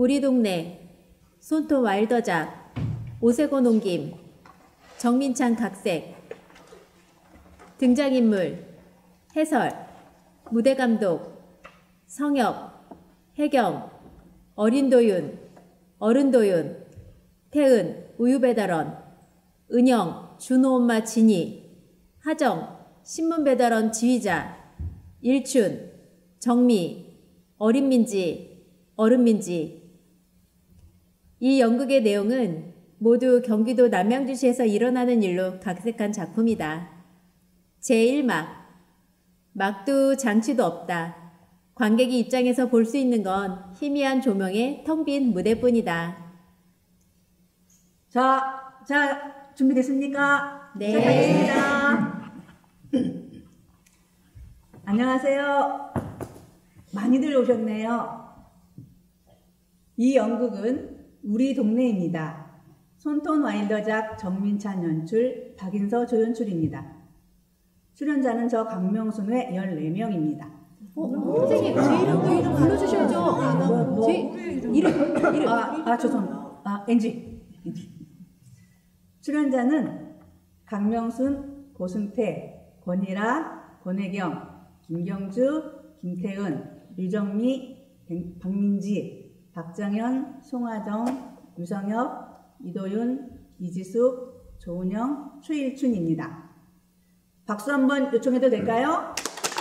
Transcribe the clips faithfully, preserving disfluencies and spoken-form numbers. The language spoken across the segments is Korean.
우리 동네, 손톱 와일더작, 오세고 농김, 정민찬 각색. 등장인물, 해설, 무대감독, 성혁, 혜경, 어린도윤, 어른도윤, 태은, 우유배달원, 은영, 준호엄마 진희, 하정, 신문배달원 지휘자, 일춘, 정미, 어린민지, 어른민지. 이 연극의 내용은 모두 경기도 남양주시에서 일어나는 일로 각색한 작품이다. 제일 막. 막도 장치도 없다. 관객이 입장에서 볼 수 있는 건 희미한 조명의 텅 빈 무대뿐이다. 자, 자, 준비됐습니까? 네. 시작하겠습니다. 안녕하세요. 많이들 오셨네요. 이 연극은 우리 동네입니다. 손톱 와일더작 정민찬 연출, 박인서 조연출입니다. 출연자는 저 강명순 외 열네 명입니다. 어, 선생님, 제 이름, 그 이름 불러주셔야죠. 뭐, 뭐. 제 이름, 이름. 아, 아, 죄송합니다. 아, 엔지. 출연자는 강명순, 고승태, 권희라, 권혜경, 김경주, 김태은, 유정미, 박민지, 박정현, 송하정, 유성혁, 이도윤, 이지숙, 조은영, 최일춘입니다. 박수 한번 요청해도 될까요?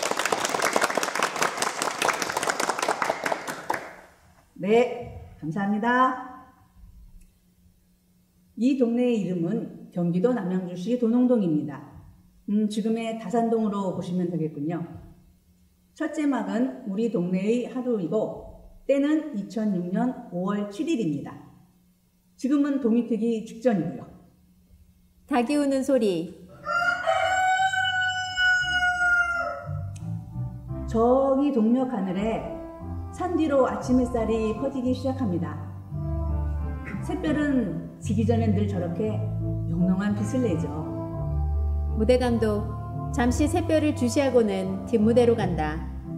네, 감사합니다. 이 동네의 이름은 경기도 남양주시 도농동입니다. 음, 지금의 다산동으로 보시면 되겠군요. 첫째 막은 우리 동네의 하루이고 때는 이천육 년 오월 칠일입니다. 지금은 동이 트기 직전이고요. 닭이 우는 소리. 저기 동력 하늘에 산 뒤로 아침 햇살이 퍼지기 시작합니다. 샛별은 지기 전엔 늘 저렇게 영롱한 빛을 내죠. 무대감독, 잠시 샛별을 주시하고는 뒷무대로 간다.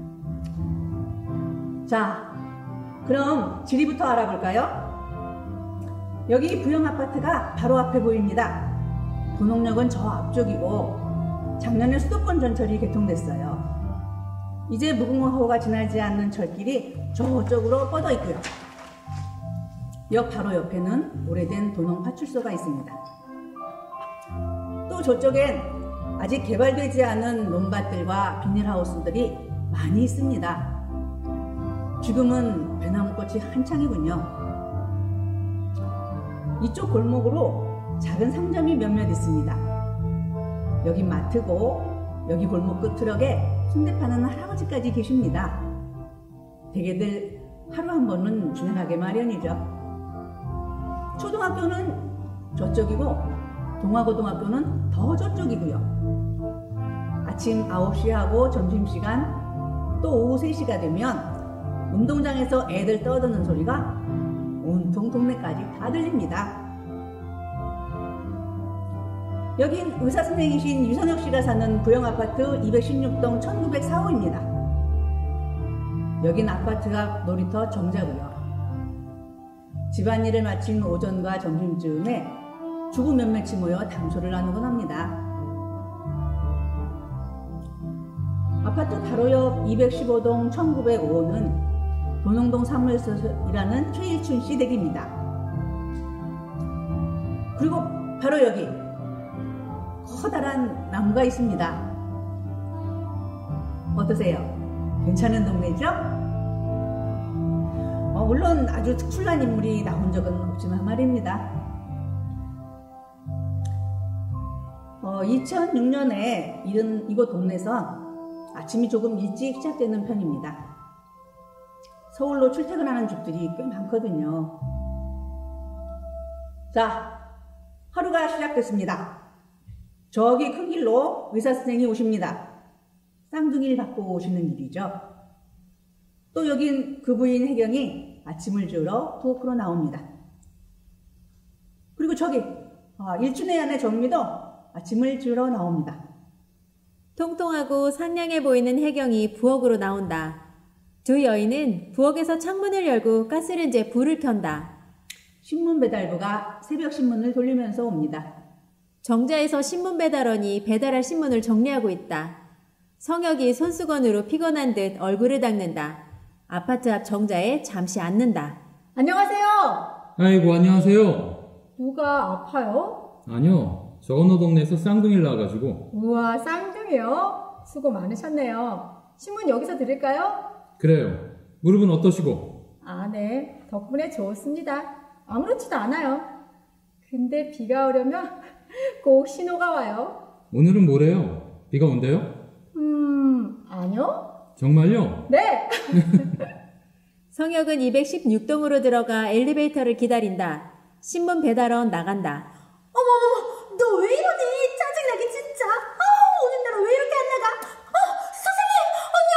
자, 그럼 지리부터 알아볼까요? 여기 부영아파트가 바로 앞에 보입니다. 도농역은 저 앞쪽이고 작년에 수도권 전철이 개통됐어요. 이제 무궁화호가 지나지 않는 철길이 저쪽으로 뻗어 있고요. 역 바로 옆에는 오래된 도농 파출소가 있습니다. 또 저쪽엔 아직 개발되지 않은 논밭들과 비닐하우스들이 많이 있습니다. 지금은 배나무꽃이 한창이군요. 이쪽 골목으로 작은 상점이 몇몇 있습니다. 여기 마트고 여기 골목 끝트럭에 순대 파는 할아버지까지 계십니다. 대개들 하루 한 번은 지나가게 마련이죠. 초등학교는 저쪽이고 동화고등학교는 더 저쪽이고요. 아침 아홉 시 하고 점심시간 또 오후 세 시가 되면 운동장에서 애들 떠드는 소리가 온통 동네까지 다 들립니다. 여긴 의사선생이신 유성혁 씨가 사는 부영아파트 이백십육 동 천구백사 호입니다. 여긴 아파트가 놀이터 정자고요. 집안일을 마친 오전과 점심쯤에 주부 몇몇이 모여 담소를 나누곤 합니다. 아파트 바로 옆 이백십오 동 천구백오 호는 도농동 사무실에서 일하는 최일춘 씨 댁입니다. 그리고 바로 여기 커다란 나무가 있습니다. 어떠세요? 괜찮은 동네죠? 어, 물론 아주 특출난 인물이 나온 적은 없지만 말입니다. 어, 이천육 년에 이른 이곳 동네에서 아침이 조금 일찍 시작되는 편입니다. 서울로 출퇴근하는 집들이 꽤 많거든요. 자, 하루가 시작됐습니다. 저기 큰 길로 의사선생이 오십니다. 쌍둥이를 받고 오시는 길이죠. 또 여긴 그 부인 혜경이 아침을 주우러 부엌으로 나옵니다. 그리고 저기 아, 일춘의 아내 정미도 아침을 주우러 나옵니다. 통통하고 상냥해 보이는 혜경이 부엌으로 나온다. 두 여인은 부엌에서 창문을 열고 가스렌지에 불을 켠다. 신문 배달부가 새벽 신문을 돌리면서 옵니다. 정자에서 신문 배달원이 배달할 신문을 정리하고 있다. 성혁이 손수건으로 피곤한 듯 얼굴을 닦는다. 아파트 앞 정자에 잠시 앉는다. 안녕하세요. 아이고, 안녕하세요. 누가 아파요? 아니요, 저 어느 동네에서 쌍둥이를 낳아가지고. 우와, 쌍둥이요? 수고 많으셨네요. 신문 여기서 드릴까요? 그래요. 무릎은 어떠시고? 아, 네. 덕분에 좋습니다. 아무렇지도 않아요. 근데 비가 오려면 꼭 신호가 와요. 오늘은 뭐래요? 비가 온대요? 음, 아니요? 정말요? 네! 성혁은 이백십육 동으로 들어가 엘리베이터를 기다린다. 신문 배달원 나간다. 어머머머, 너 왜 이러니? 짜증나게 진짜. 아, 오늘 나라 왜 이렇게 안 나가? 어, 선생님, 언니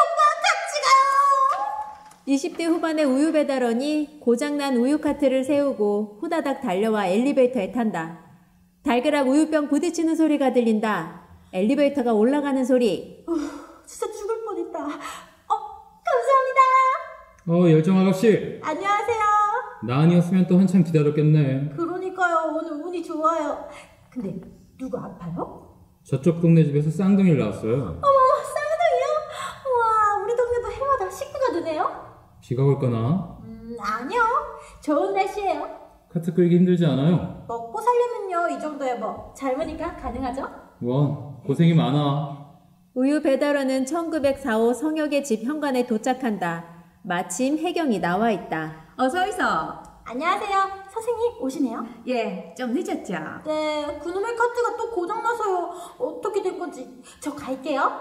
오빠 같이 가요. 이십 대 후반의 우유 배달원이 고장난 우유 카트를 세우고 후다닥 달려와 엘리베이터에 탄다. 달그락 우유병 부딪히는 소리가 들린다. 엘리베이터가 올라가는 소리. 어, 진짜 죽을 뻔했다. 어, 감사합니다. 어, 열정 아가씨. 안녕하세요. 나 아니었으면 또 한참 기다렸겠네. 그러니까요, 오늘 운이 좋아요. 근데 누가 아파요? 저쪽 동네 집에서 쌍둥이를 낳았어요. 어머머, 쌍둥이요? 우와, 우리 동네도 해마다 식구가 되네요. 비가 올거나? 음, 아니요. 좋은 날씨예요. 카트 끌기 힘들지 않아요? 먹고 살려면요, 이 정도야 뭐. 젊으니까 가능하죠? 와, 고생이 많아. 우유 배달원은 천구백사 호 성혁의 집 현관에 도착한다. 마침 혜경이 나와 있다. 어서 있어. 안녕하세요. 선생님 오시네요? 예, 좀 늦었죠? 네, 그놈의 카트가 또 고장나서요. 어떻게 된 건지. 저 갈게요.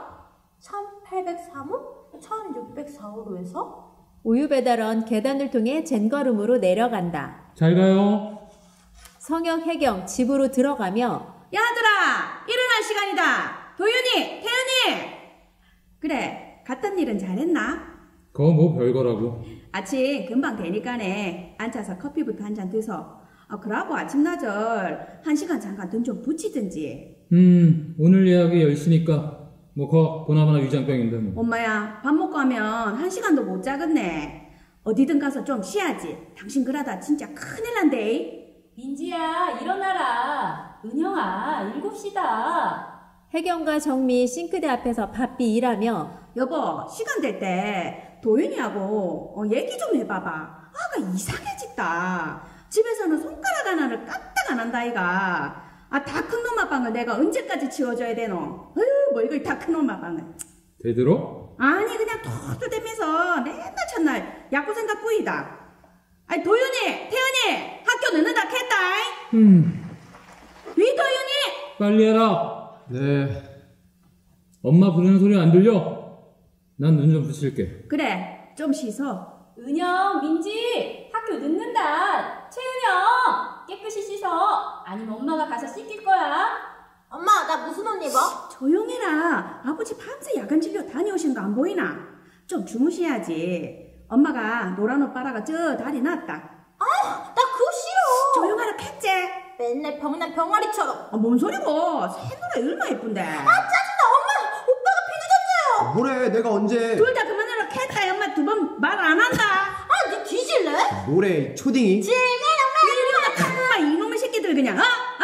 천팔백삼 호? 천육백사 호로 해서? 우유 배달원 계단을 통해 젠걸음으로 내려간다. 잘 가요. 성혁, 혜경 집으로 들어가며 야들아, 일어날 시간이다. 도윤이, 태연이. 그래, 갔던 일은 잘했나? 그거 뭐 별거라고. 아침 금방 되니까네. 앉아서 커피부터 한 잔 드서. 아, 그러고 아침나절 한 시간 잠깐 등 좀 붙이든지. 음, 오늘 예약이 열 시니까 뭐 거 보나마나 위장병인데 뭐. 엄마야, 밥 먹고 하면 한 시간도 못 자겠네. 어디든 가서 좀 쉬어야지. 당신 그러다 진짜 큰일 난대. 민지야, 일어나라. 은영아, 일곱 시다. 혜경과 정미 싱크대 앞에서 바삐 일하며 여보, 시간 될 때 도윤이하고 어, 얘기 좀 해봐봐. 아가 이상해졌다. 집에서는 손가락 하나를 까딱 안 한다 이가. 아, 다 큰 놈아 방을 내가 언제까지 치워줘야 되노? 어휴, 뭐 이걸 다 큰 놈아 방을. 되들어? 아니, 그냥 툴툴대면서 맨날 첫날 야구 생각 뿌이다. 아니, 도윤이, 태연이 학교 늦는다 했다. 음, 위 도윤이. 빨리 해라. 네. 엄마 부르는 소리 안 들려? 난 눈 좀 붙일게. 그래, 좀 씻어. 은영, 민지, 학교 늦는다. 최은영, 깨끗이 씻어. 아니면 엄마가 가서 씻길 거야. 엄마, 나 무슨 옷 입어? 조용해라. 아버지 밤새 야간 진료 다녀오신 거 안 보이나? 좀 주무셔야지. 엄마가 노란 옷 빨아가 저 다리 놨다. 아, 나 그거 싫어. 조용하라 했지? 맨날 병난 병아리처럼. 아, 뭔 소리고? 새노래 얼마 예쁜데. 아, 짜증나. 엄마, 오빠가 비 늦었어요. 뭐래, 내가 언제. 둘 다 그만하라 했다. 엄마 두 번 말 안 한다. 아, 니 뒤질래? 뭐래, 초딩이. 질면 엄마 이놈의 새끼들 그냥. 어? 어?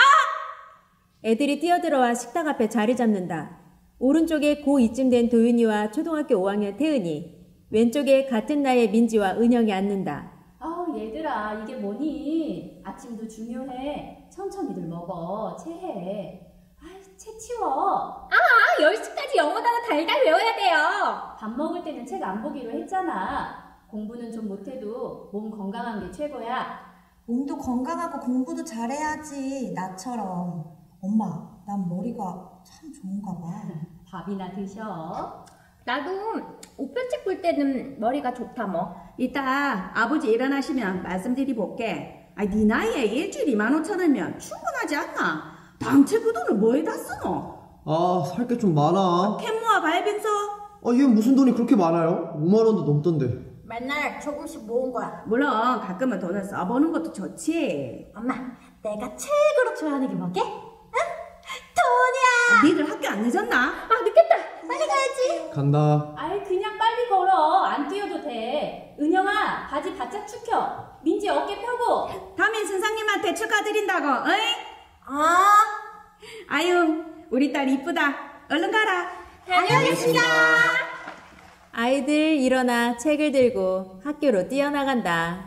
애들이 뛰어들어와 식탁 앞에 자리 잡는다. 오른쪽에 고이쯤 된 도윤이와 초등학교 오 학년 태은이, 왼쪽에 같은 나이의 민지와 은영이 앉는다. 아우, 얘들아, 이게 뭐니? 아침도 중요해. 천천히들 먹어. 체해. 아이, 채 치워. 아, 열 시까지 영어 단어 달달 외워야 돼요. 밥 먹을 때는 책 안 보기로 했잖아. 공부는 좀 못해도 몸 건강한 게 최고야. 몸도 건강하고 공부도 잘해야지, 나처럼. 엄마, 난 머리가 참 좋은가 봐. 밥이나 드셔. 나도 오편책 볼 때는 머리가 좋다 뭐. 이따 아버지 일어나시면 말씀드리 볼게. 아니, 네 나이에 일주일 이만 오천 원이면 충분하지 않나? 당최 그 돈을 뭐에다 쓰노? 아, 살 게 좀 많아. 캔모아 발빙서? 아, 얘 무슨 돈이 그렇게 많아요? 오만 원도 넘던데. 맨날 조금씩 모은 거야. 물론 가끔은 돈을 써보는 것도 좋지. 엄마, 내가 최고로 좋아하는 게 뭐게? 응? 돈이야. 아, 니들 학교 안 늦었나? 아, 늦겠다. 빨리 가야지. 간다. 아이, 그냥 빨리 걸어. 안 뛰어도 돼. 은영아, 바지 바짝 축혀. 민지 어깨 펴고. 담임 선생님한테 축하드린다고, 어이? 아, 아유, 우리 딸 이쁘다. 얼른 가라. 다녀오겠습니다. 아이들 일어나 책을 들고 학교로 뛰어나간다.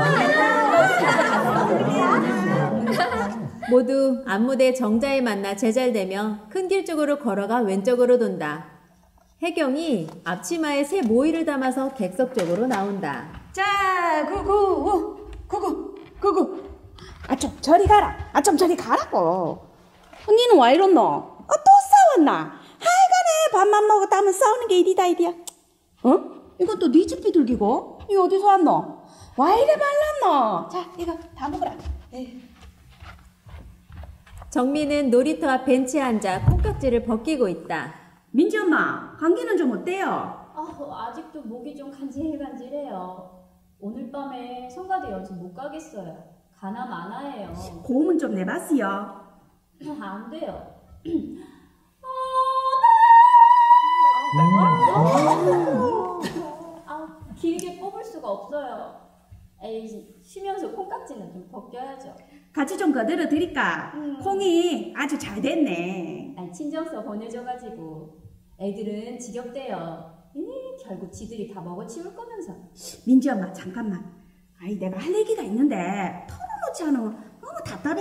모두 안무대 정자에 만나 제잘되며 큰 길 쪽으로 걸어가 왼쪽으로 돈다. 혜경이 앞치마에 새 모이를 담아서 객석 쪽으로 나온다. 자, 구구, 구구, 구구. 아, 좀 저리 가라. 아, 좀 저리 가라고. 언니는 와 이렇노? 어, 또 싸웠나? 하여간에 밥만 먹었다면 싸우는 게 일이다, 일이야. 어? 이건 또 네 집 비둘기고? 이거 어디서 왔노? 와 이래 말랐노? 자, 이거 다 먹어라. 에이. 정민은 놀이터 앞 벤치에 앉아 콩깍지를 벗기고 있다. 민지 엄마, 감기는 좀 어때요? 아, 아직도 목이 좀 간질간질해요. 오늘 밤에 성가대 연습 못 가겠어요. 가나 마나해요. 고음은 좀 내봤어요. 아, 안 돼요. 아, 길게 뽑을 수가 없어요. 에이, 쉬면서 콩깍지는 좀 벗겨야죠. 같이 좀 거들어 드릴까? 음. 콩이 아주 잘 됐네. 아니, 친정서 보내줘가지고 애들은 지겹대요. 이, 결국 지들이 다 먹어치울 거면서. 민지 엄마 잠깐만. 아이 내가 할 얘기가 있는데 털어놓지 않으면 너무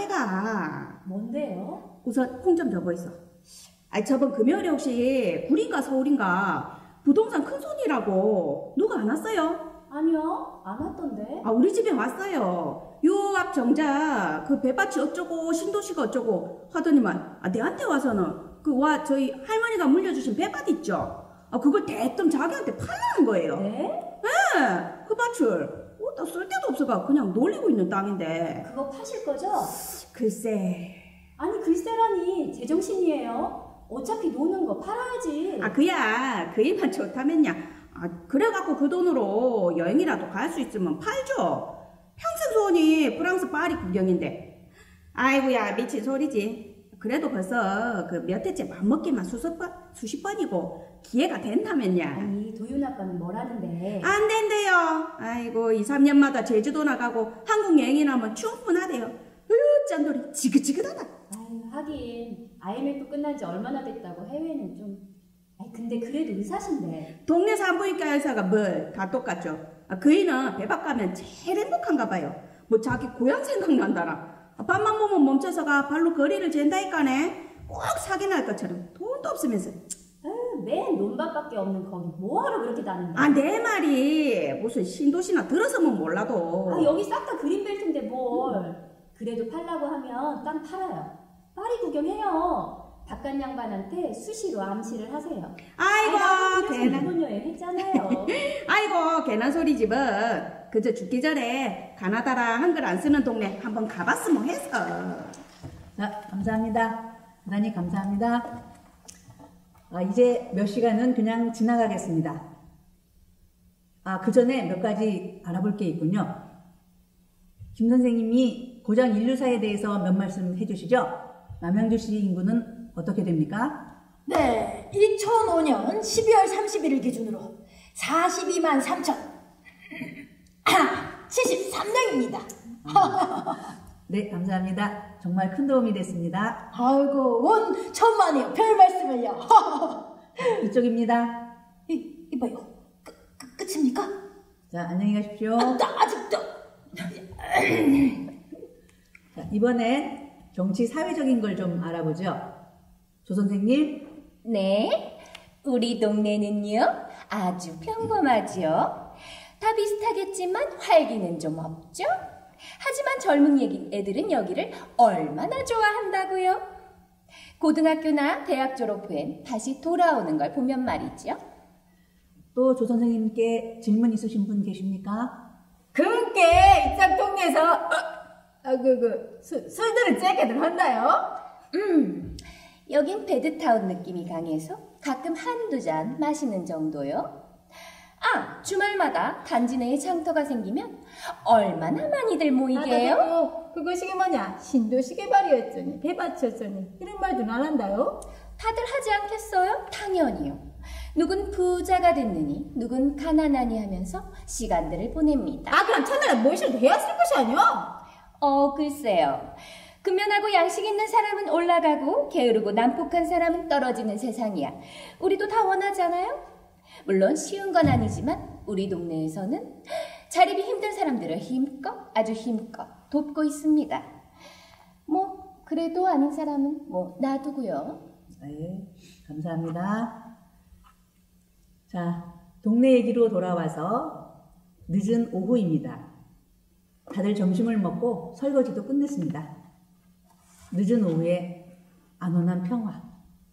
답답해가. 뭔데요? 우선 콩 좀 접어 있어. 아이 저번 금요일에 혹시 구리인가 서울인가 부동산 큰손이라고 누가 안 왔어요? 아니요, 안 왔던데. 아 우리 집에 왔어요. 요 앞 정자 그 배밭이 어쩌고 신도시가 어쩌고 하더니만 아 내한테 와서는 그 와 저희 할머니가 물려주신 배밭 있죠? 아 그걸 대뜸 자기한테 팔라는 거예요. 네? 네, 그 밭을 어디다 쓸 데도 없어가 그냥 놀리고 있는 땅인데. 그거 파실 거죠? 글쎄. 아니, 글쎄라니, 제정신이에요. 어차피 노는 거 팔아야지. 아 그야 그 일만 좋다면야. 아 그래갖고 그 돈으로 여행이라도 갈 수 있으면 팔죠. 평생 소원이 프랑스 파리 구경인데. 아이고야 미친 소리지. 그래도 벌써 그 몇 해째 맘먹기만 수십 번, 수십 번이고 기회가 된다면야. 아니, 도윤 아빠는 뭐라는데? 안 된대요. 아이고 이, 삼 년마다 제주도 나가고 한국 여행이나 하면 충분하대요. 으 짠돌이 지긋지긋하다. 아유, 하긴 아이엠에프 끝난 지 얼마나 됐다고 해외는 좀. 아니, 근데 그래도 의사신데. 동네 산부인과 의사가 뭘 다 똑같죠. 아, 그이는 배박 가면 제일 행복한가 봐요. 뭐 자기 고향 생각난다라. 아, 밥만 보면 멈춰서가 발로 거리를 잰다니까네. 꼭 사기 날 것처럼 돈도 없으면서. 아유, 맨 논밭밖에 없는 거기 뭐하러 그렇게 다는데? 아 내 말이 무슨 신도시나 들어서면 몰라도. 아, 여기 싹 다 그린벨트인데 뭘. 그래도 팔라고 하면 땅 팔아요. 파리 구경해요. 바깥 양반한테 수시로 암시를 하세요. 아이고 괜한 일본 여행 했잖아요. 아이고 괜한 소리지 뭐. 그저 죽기 전에 가나다라 한글 안 쓰는 동네 한번 가봤으면 해서. 자, 감사합니다. 대단히 감사합니다. 아, 이제 몇 시간은 그냥 지나가겠습니다. 아, 그 전에 몇 가지 알아볼 게 있군요. 김 선생님이 고장 인류사에 대해서 몇 말씀 해주시죠? 남양주 시 인구는 어떻게 됩니까? 네, 이천오 년 십이월 삼십일 일 기준으로 사십이만 삼천 칠십삼 명입니다. 네, 감사합니다. 정말 큰 도움이 됐습니다. 아이고, 원 천만이요. 별 말씀을요. 이쪽입니다. 이, 이봐요. 끝, 끝, 끝입니까? 자, 안녕히 가십시오. 아, 나 아직도. 자, 이번엔 정치 사회적인 걸 좀 알아보죠. 조 선생님. 네, 우리 동네는요 아주 평범하죠. 다 비슷하겠지만 활기는 좀 없죠. 하지만 젊은 애들은 여기를 얼마나 좋아한다고요. 고등학교나 대학 졸업 후엔 다시 돌아오는 걸 보면 말이죠. 또 조 선생님께 질문 있으신 분 계십니까? 그게 이쪽 동네에서 아, 그, 그, 술, 술들은 째게들 한다요? 음, 여긴 배드타운 느낌이 강해서 가끔 한두 잔 마시는 정도요. 아, 주말마다 단지 내에 장터가 생기면 얼마나 많이들 모이게요. 아, 그것이 뭐냐, 신도시 개발이었더니 배밭이었더니 이런 말도 안 한다요? 다들 하지 않겠어요? 당연히요. 누군 부자가 됐느니 누군 가난하니 하면서 시간들을 보냅니다. 아 그럼 천하가 무엇을 해야 쓸 것이 아니야? 어, 글쎄요. 근면하고 양식 있는 사람은 올라가고 게으르고 난폭한 사람은 떨어지는 세상이야. 우리도 다 원하잖아요? 물론 쉬운 건 아니지만 우리 동네에서는 자립이 힘든 사람들을 힘껏 아주 힘껏 돕고 있습니다. 뭐 그래도 아닌 사람은 뭐 놔두고요. 네, 감사합니다. 자, 동네 얘기로 돌아와서 늦은 오후입니다. 다들 점심을 먹고 설거지도 끝냈습니다. 늦은 오후에 안온한 평화.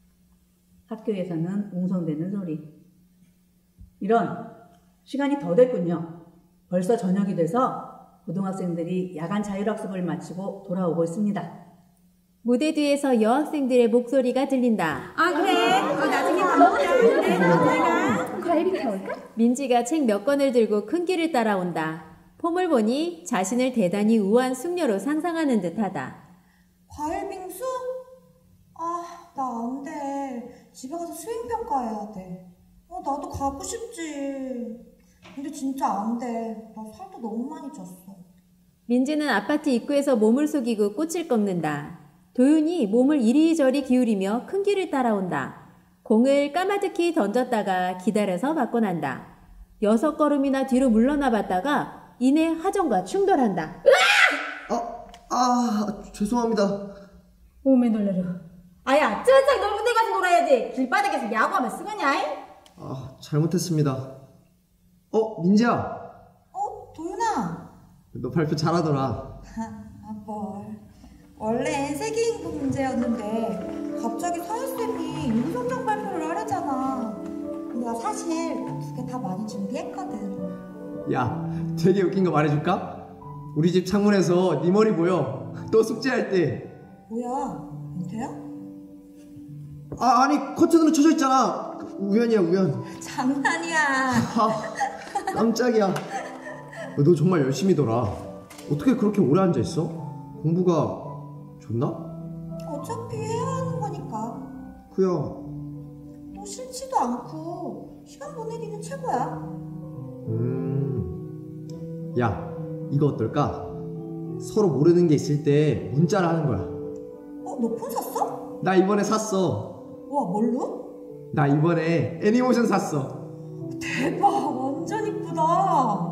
학교에서는 웅성대는 소리. 이런, 시간이 더 됐군요. 벌써 저녁이 돼서 고등학생들이 야간 자율학습을 마치고 돌아오고 있습니다. 무대 뒤에서 여학생들의 목소리가 들린다. 아 그래. 어, 나중에 밥 먹자. 그래. 내가 과일이 타올까? 민지가 책 몇 권을 들고 큰 길을 따라온다. 폼을 보니 자신을 대단히 우아한 숙녀로 상상하는 듯하다. 과일 빙수? 아, 나 안 돼. 집에 가서 수행평가해야 돼. 어, 나도 가고 싶지. 근데 진짜 안 돼. 나 살도 너무 많이 쪘어. 민지는 아파트 입구에서 몸을 숙이고 꽃을 꺾는다. 도윤이 몸을 이리저리 기울이며 큰 길을 따라온다. 공을 까마득히 던졌다가 기다려서 받고 난다. 여섯 걸음이나 뒤로 물러나 봤다가 이내 하정과 충돌한다. 아, 아, 죄송합니다. 오메 놀래라. 아야 쩌짝 넓은 데 가서 놀아야지. 길바닥에서 야구하면 쓰겠냐? 아, 잘못했습니다. 어, 민지야. 어, 도윤아. 너 발표 잘하더라. 아, 뭘. 원래 세계인구 문제였는데 갑자기 서현쌤이 인성장 발표를 하려잖아. 근데 나 사실 두 개 다 많이 준비했거든. 야, 되게 웃긴 거 말해줄까? 우리 집 창문에서 네 머리 보여. 또 숙제할 때. 뭐야, 민태야? 아, 아니, 커튼으로 쳐져 있잖아. 우연이야, 우연. 장난이야. 아, 깜짝이야. 너 정말 열심히더라. 어떻게 그렇게 오래 앉아있어? 공부가 좋나? 어차피 해야 하는 거니까. 그야. 또 싫지도 않고 시간 보내기는 최고야. 음. 야, 이거 어떨까? 서로 모르는 게 있을 때 문자를 하는 거야. 어, 너 폰 샀어? 나 이번에 샀어. 와, 뭘로? 나 이번에 애니모이션 샀어. 대박, 완전 이쁘다.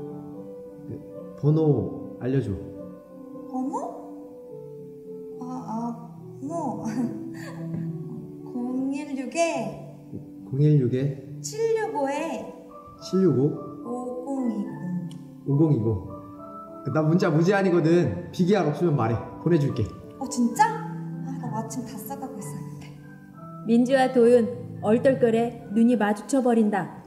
번호 알려줘. 번호? 아, 아, 번호. 공일육에 공일육에 칠육오에 칠육오 오공이공. 오공이공. 나 문자 무제한이거든. 비기할 없으면 말해. 보내줄게. 어, 진짜? 아, 나 마침 다 써가고 있었는데. 민지와 도윤 얼떨결에 눈이 마주쳐버린다.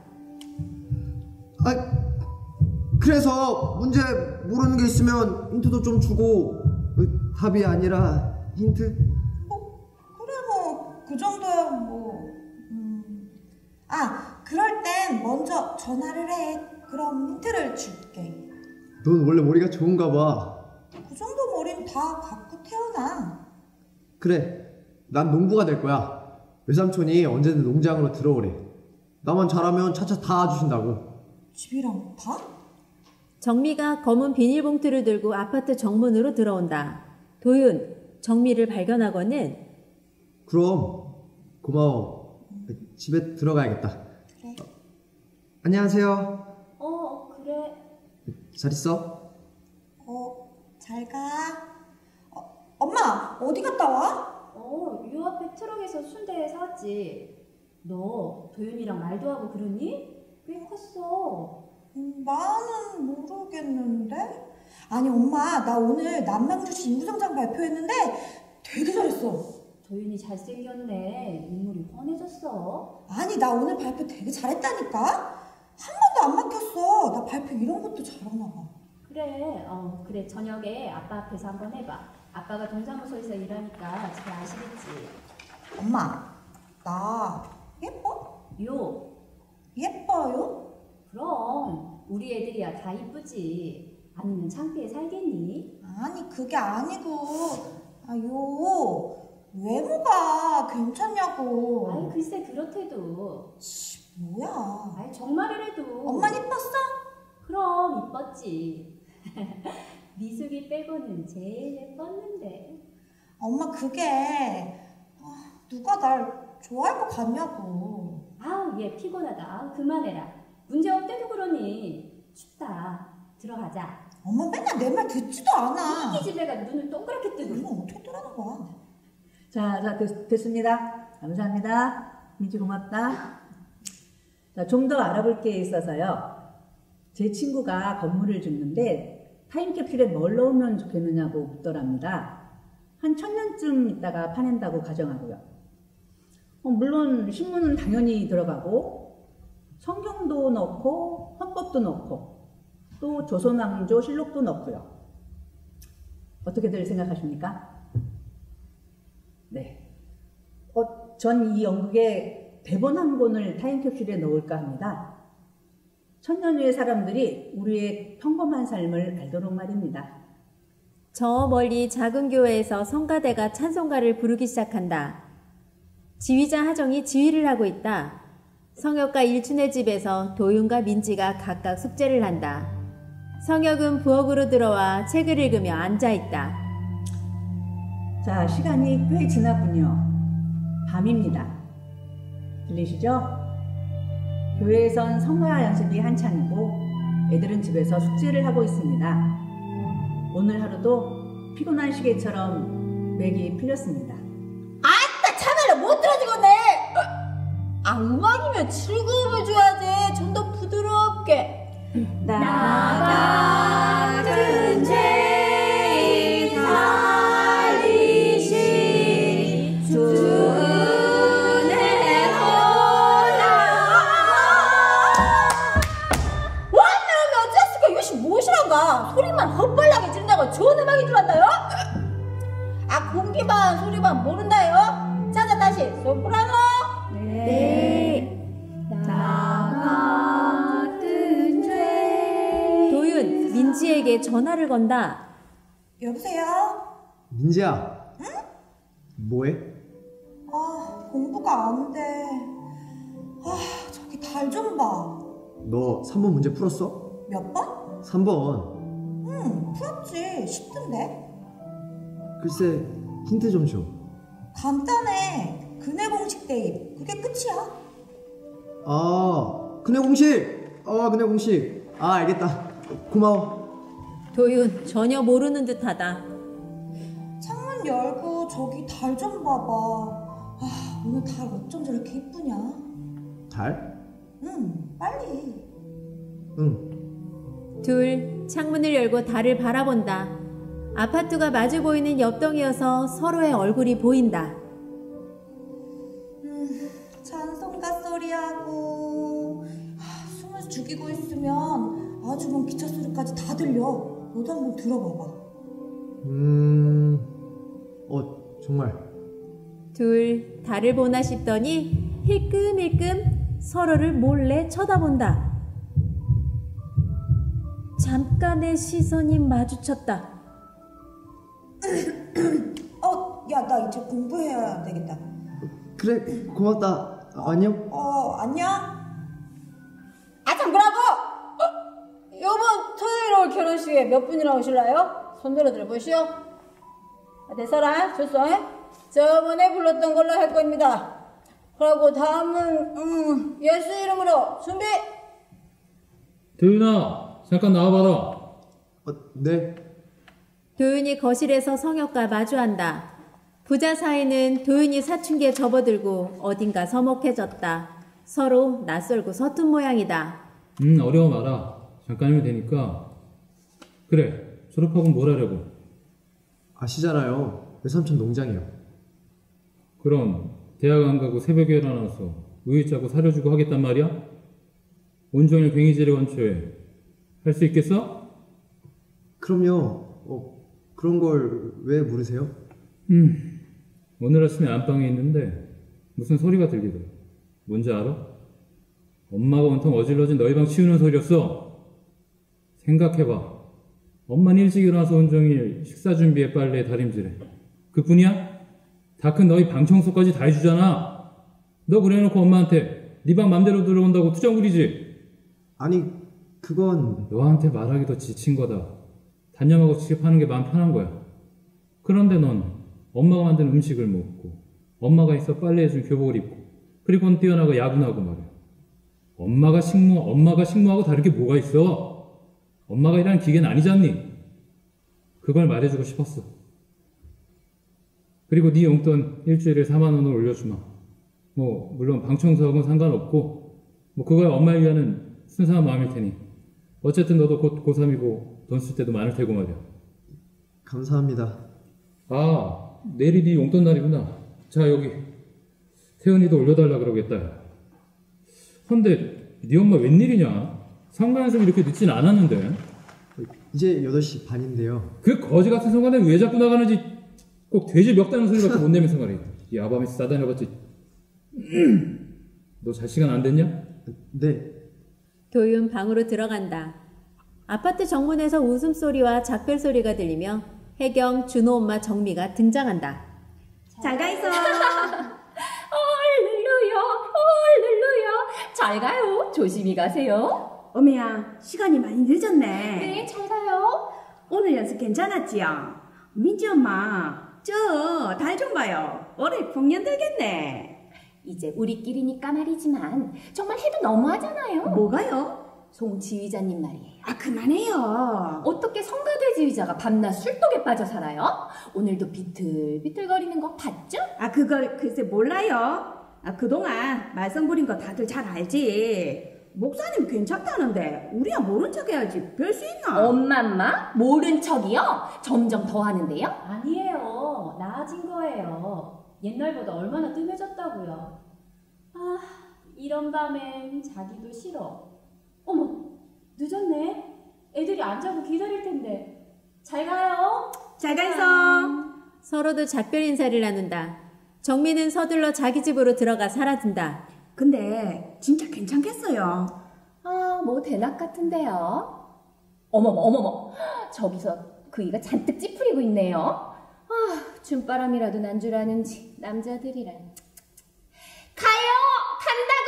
아, 그래서 문제 모르는 게 있으면 힌트도 좀 주고. 답이 아니라 힌트? 어, 그래 뭐 그 정도야 뭐. 음. 아, 그럴 땐 먼저 전화를 해. 그럼 힌트를 줄게. 넌 원래 머리가 좋은가 봐. 그 정도 머리는 다 갖고 태어나. 그래, 난 농부가 될 거야. 외삼촌이 언제든 농장으로 들어오래. 나만 잘하면 차차 다 주신다고. 집이랑 다? 정미가 검은 비닐봉투를 들고 아파트 정문으로 들어온다. 도윤, 정미를 발견하고는 그럼 고마워. 집에 들어가야겠다. 그래. 어, 안녕하세요. 어, 그래. 잘 있어? 어, 잘 가. 어, 엄마, 어디 갔다 와? 어, 요 앞에 트럭에서 순대 사왔지. 너 도윤이랑 말도 하고 그러니? 꽤 컸어. 음, 나는 모르겠는데? 아니, 엄마, 나 오늘 남양주시 인구성장 발표했는데 되게 잘했어. 도윤이 잘생겼네. 눈물이 훤해졌어. 아니, 나 오늘 발표 되게 잘했다니까? 한 번도 안 막혔어. 나 발표 이런 것도 잘하나 봐. 그래, 어, 그래. 저녁에 아빠 앞에서 한번 해봐. 아빠가 동사무소에서 일하니까 잘 아시겠지. 엄마, 나 예뻐? 요. 예뻐요? 그럼 우리 애들이야 다 이쁘지. 아니면 창피해 살겠니? 아니, 그게 아니고, 아, 요, 외모가 괜찮냐고. 아이 글쎄 그렇대도. 뭐야. 아이 정말이래도. 엄마 이뻤어? 그럼 이뻤지. 미숙이 빼고는 제일 예뻤는데. 엄마 그게 아, 누가 날 좋아할 것 같냐고. 아우 얘 피곤하다. 아우 그만해라. 문제 없대도 그러니. 춥다. 들어가자. 엄마 맨날 내 말 듣지도 않아. 이 집애가 눈을 동그랗게 뜨고. 이건 어떻게 뜨라는 거야? 자, 자 됐, 됐습니다. 감사합니다. 민지 고맙다. 자, 좀 더 알아볼 게 있어서요. 제 친구가 건물을 짓는데 타임캡슐에 뭘 넣으면 좋겠느냐고 묻더랍니다. 한 천년쯤 있다가 파낸다고 가정하고요. 어, 물론 신문은 당연히 들어가고 성경도 넣고 헌법도 넣고 또 조선왕조 실록도 넣고요. 어떻게들 생각하십니까? 네. 어, 전 이 연극에 대본 한 권을 타임캡슐에 넣을까 합니다. 천년 후의 사람들이 우리의 평범한 삶을 알도록 말입니다. 저 멀리 작은 교회에서 성가대가 찬송가를 부르기 시작한다. 지휘자 하정이 지휘를 하고 있다. 성혁과 일춘의 집에서 도윤과 민지가 각각 숙제를 한다. 성혁은 부엌으로 들어와 책을 읽으며 앉아있다. 자, 시간이 꽤 지났군요. 밤입니다. 들리시죠? 교회에선 성가 연습이 한창이고 애들은 집에서 숙제를 하고 있습니다. 오늘 하루도 피곤한 시계처럼 맥이 풀렸습니다. 아따 참말로 못 들어주겠네. 아 음악이면 즐거움을 줘야지. 좀 더 부드럽게. 나 같은 죄인 살리시 주은혜 보라. 왔나면 어쩌스까 이것이 무엇이란가. 소리만 헛발나게 지른다고 좋은 음악이 들어왔다요? 아 공기반 소리반 모른다요? 짜자 다시 소프라노. 네. 나 같은 죄. 도윤, 민지에게 전화를 건다. 여보세요? 민지야. 응? 뭐해? 아 공부가 안 돼. 아 저기 달 좀 봐. 너 삼 번 문제 풀었어? 몇 번? 삼 번. 응 풀었지. 쉽던데. 글쎄, 힌트 좀 줘. 간단해. 근해 공식 대입. 그게 끝이야. 아, 근해 공식! 아, 근해 공식. 아, 알겠다. 고마워. 도윤, 전혀 모르는 듯하다. 창문 열고 저기 달 좀 봐봐. 아 오늘 달 어쩜 저렇게 이쁘냐. 달? 응 빨리. 응. 둘, 창문을 열고 달을 바라본다. 아파트가 마주 보이는 옆동이어서 서로의 얼굴이 보인다. 음, 찬송가 소리하고 아, 숨을 죽이고 있으면 아주 먼 기차 소리까지 다 들려. 너도 한번 들어봐봐. 음... 어, 정말. 둘, 달을 보나 싶더니 힐끔힐끔 서로를 몰래 쳐다본다. 잠깐의 시선이 마주쳤다. 어, 야, 나 이제 공부해야 되겠다. 그래, 고맙다. 아, 안녕? 어, 안녕? 아 참그라고. 어? 요번 토요일 올 결혼식에 몇 분이나 오실라요? 손들어 들어보시오. 아, 내 사랑 좋소. 저번에 불렀던 걸로 할 겁니다. 그리고 다음은 음, 예수 이름으로 준비. 도윤아, 잠깐 나와봐라. 어, 네. 도윤이 거실에서 성혁과 마주한다. 부자 사이는 도윤이 사춘기에 접어들고 어딘가 서먹해졌다. 서로 낯설고 서툰 모양이다. 음, 어려워 마라. 잠깐이면 되니까. 그래, 졸업하고 뭘 하려고? 아시잖아요. 외삼촌 농장이요. 그럼 대학 안 가고 새벽에 일어나서 우유 짜고 사려주고 하겠단 말이야? 온종일 괭이질에 원초해. 할 수 있겠어? 그럼요. 어, 그런 걸 왜 물으세요? 음, 오늘 아침에 안방에 있는데 무슨 소리가 들리더라. 뭔지 알아? 엄마가 온통 어질러진 너희 방 치우는 소리였어. 생각해봐. 엄마는 일찍 일어나서 온종일 식사 준비에 빨래에 다림질해. 그뿐이야? 다 큰 너희 방 청소까지 다 해주잖아. 너 그래놓고 엄마한테 네 방 맘대로 들어온다고 투정 부리지? 아니, 그건... 너한테 말하기 더 지친 거다. 단념하고 취급하는 게 마음 편한 거야. 그런데 넌 엄마가 만든 음식을 먹고 엄마가 있어 빨래해준 교복을 입고 그리고는 뛰어나가 야근하고 말이야. 엄마가 식모, 엄마가 식모하고 다른 게 뭐가 있어? 엄마가 일하는 기계는 아니잖니? 그걸 말해주고 싶었어. 그리고 네 용돈 일주일에 사만 원을 올려주마. 뭐 물론 방청소하고는 상관없고 뭐 그거야 엄마를 위하는 순수한 마음일 테니. 어쨌든 너도 곧 고삼이고 돈 쓸 때도 많을 테고 말이야. 감사합니다. 아, 내일이 네 용돈 날이구나. 자, 여기 태연이도 올려달라 그러겠다. 근데 네 엄마 웬일이냐? 상가에서 이렇게 늦진 않았는데. 이제 여덟 시 반인데요. 그 거지 같은 상가에 왜 자꾸 나가는지 꼭 돼지 멱다는 소리밖에 못 내면서 말이야. 이 아밤에서 싸다녀봤지. 너 잘 시간 안 됐냐? 네. 도윤 방으로 들어간다. 아파트 정문에서 웃음소리와 작별소리가 들리며 혜경, 준호 엄마 정미가 등장한다. 잘 가 있어. 얼렐루야, 얼렐루야. 잘 가요. 조심히 가세요. 어메야, 시간이 많이 늦었네. 네, 잘 가요. 오늘 연습 괜찮았지요? 민지 엄마, 저 달 좀 봐요. 올해 풍년 들겠네. 이제 우리끼리니까 말이지만 정말 해도 너무하잖아요. 뭐가요? 송 지휘자님 말이에요. 아, 그만해요. 어떻게 성가대 지휘자가 밤낮 술독에 빠져 살아요? 오늘도 비틀비틀거리는 거 봤죠? 아, 그걸 글쎄 몰라요. 아, 그동안 말썽 부린 거 다들 잘 알지. 목사님 괜찮다는데 우리야 모른 척 해야지. 별 수 있나? 엄마마? 모른 척이요? 점점 더 하는데요? 아니에요. 나아진 거예요. 옛날보다 얼마나 뜸해졌다고요. 아, 이런 밤엔 자기도 싫어. 어머, 늦었네. 애들이 안 자고 기다릴 텐데. 잘 가요. 잘 가 있어. 서로도 작별 인사를 나눈다. 정미는 서둘러 자기 집으로 들어가 사라진다. 근데 진짜 괜찮겠어요? 아, 뭐 대낮 같은데요. 어머머, 어머머. 저기서 그 이가 잔뜩 찌푸리고 있네요. 아, 줌바람이라도 난 줄 아는지 남자들이란. 가요! 간다고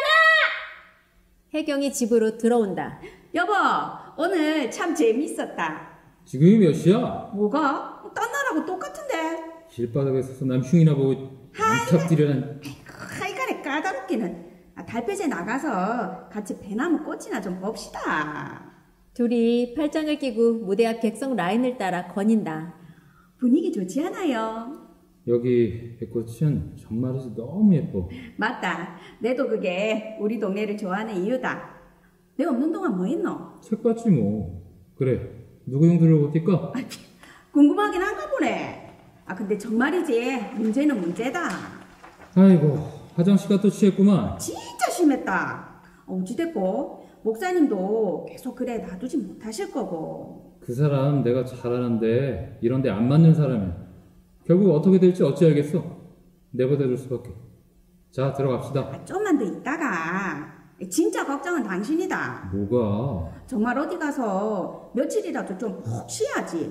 인간아! 혜경이 집으로 들어온다. 여보, 오늘 참 재밌었다. 지금이 몇 시야? 뭐가? 딴 나라하고 똑같은데. 길바닥에 서서 남 흉이나 보고 안탑들이란. 하이간에 까다롭기는. 아, 달볕에 나가서 같이 배나무 꽃이나 좀 봅시다. 둘이 팔짱을 끼고 무대 앞 객석 라인을 따라 거닌다. 분위기 좋지 않아요? 여기 백꽃은 정말이지 너무 예뻐. 맞다. 내도 그게 우리 동네를 좋아하는 이유다. 내 없는 동안 뭐 했노? 책 봤지 뭐. 그래, 누구 용들로 뛸까? 궁금하긴 한가 보네. 아, 근데 정말이지 문제는 문제다. 아이고, 화장실가 또 취했구만. 진짜 심했다. 어찌됐고 목사님도 계속 그래 놔두지 못하실 거고. 그 사람 내가 잘 아는데 이런데 안 맞는 사람이야. 결국 어떻게 될지 어찌 알겠어. 내버려둘 수밖에. 자, 들어갑시다. 아, 좀만 더 있다가. 진짜 걱정은 당신이다. 뭐가? 정말 어디 가서 며칠이라도 좀 푹 쉬어야지.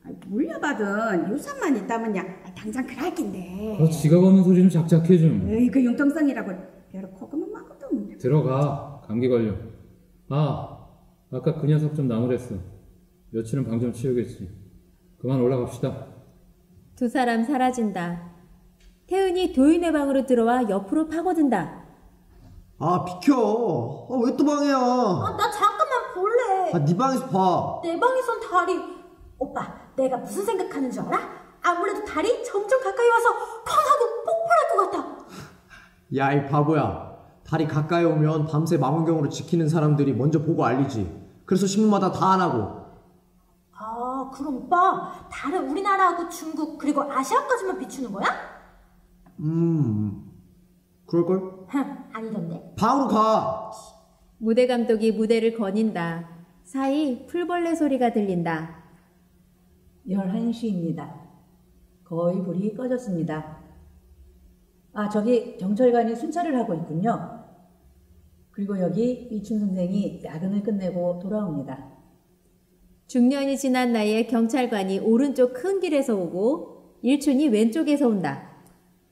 물려받은 유산만 있다면야 당장 그럴 낀데. 어, 지각 없는 소리 좀 작작해 좀. 에이, 그 융통성이라고 여러 코그만 막거든. 들어가. 감기 걸려. 아, 아까 그 녀석 좀 나무랬어. 며칠은 방 좀 치우겠지. 그만 올라갑시다. 두 사람 사라진다. 태은이 도윤의 방으로 들어와 옆으로 파고든다. 아, 비켜. 아, 왜 또 방해야? 아, 나 잠깐만 볼래. 아, 네 방에서 봐. 내 방에선 달이. 오빠, 내가 무슨 생각하는 줄 알아? 아무래도 달이 점점 가까이 와서 쾅 하고 폭발할 것 같아. 야, 이 바보야. 달이 가까이 오면 밤새 망원경으로 지키는 사람들이 먼저 보고 알리지. 그래서 신문마다 다 안 하고. 아, 그럼 오빠, 달은 우리나라하고 중국 그리고 아시아까지만 비추는 거야? 음, 그럴걸? 흥, 아니던데. 방으로 가. 무대 감독이 무대를 거닌다. 사이 풀벌레 소리가 들린다. 열한 시입니다. 거의 불이 꺼졌습니다. 아, 저기 경찰관이 순찰을 하고 있군요. 그리고 여기 이춘 선생이 야근을 끝내고 돌아옵니다. 중년이 지난 나이에 경찰관이 오른쪽 큰 길에서 오고 일춘이 왼쪽에서 온다.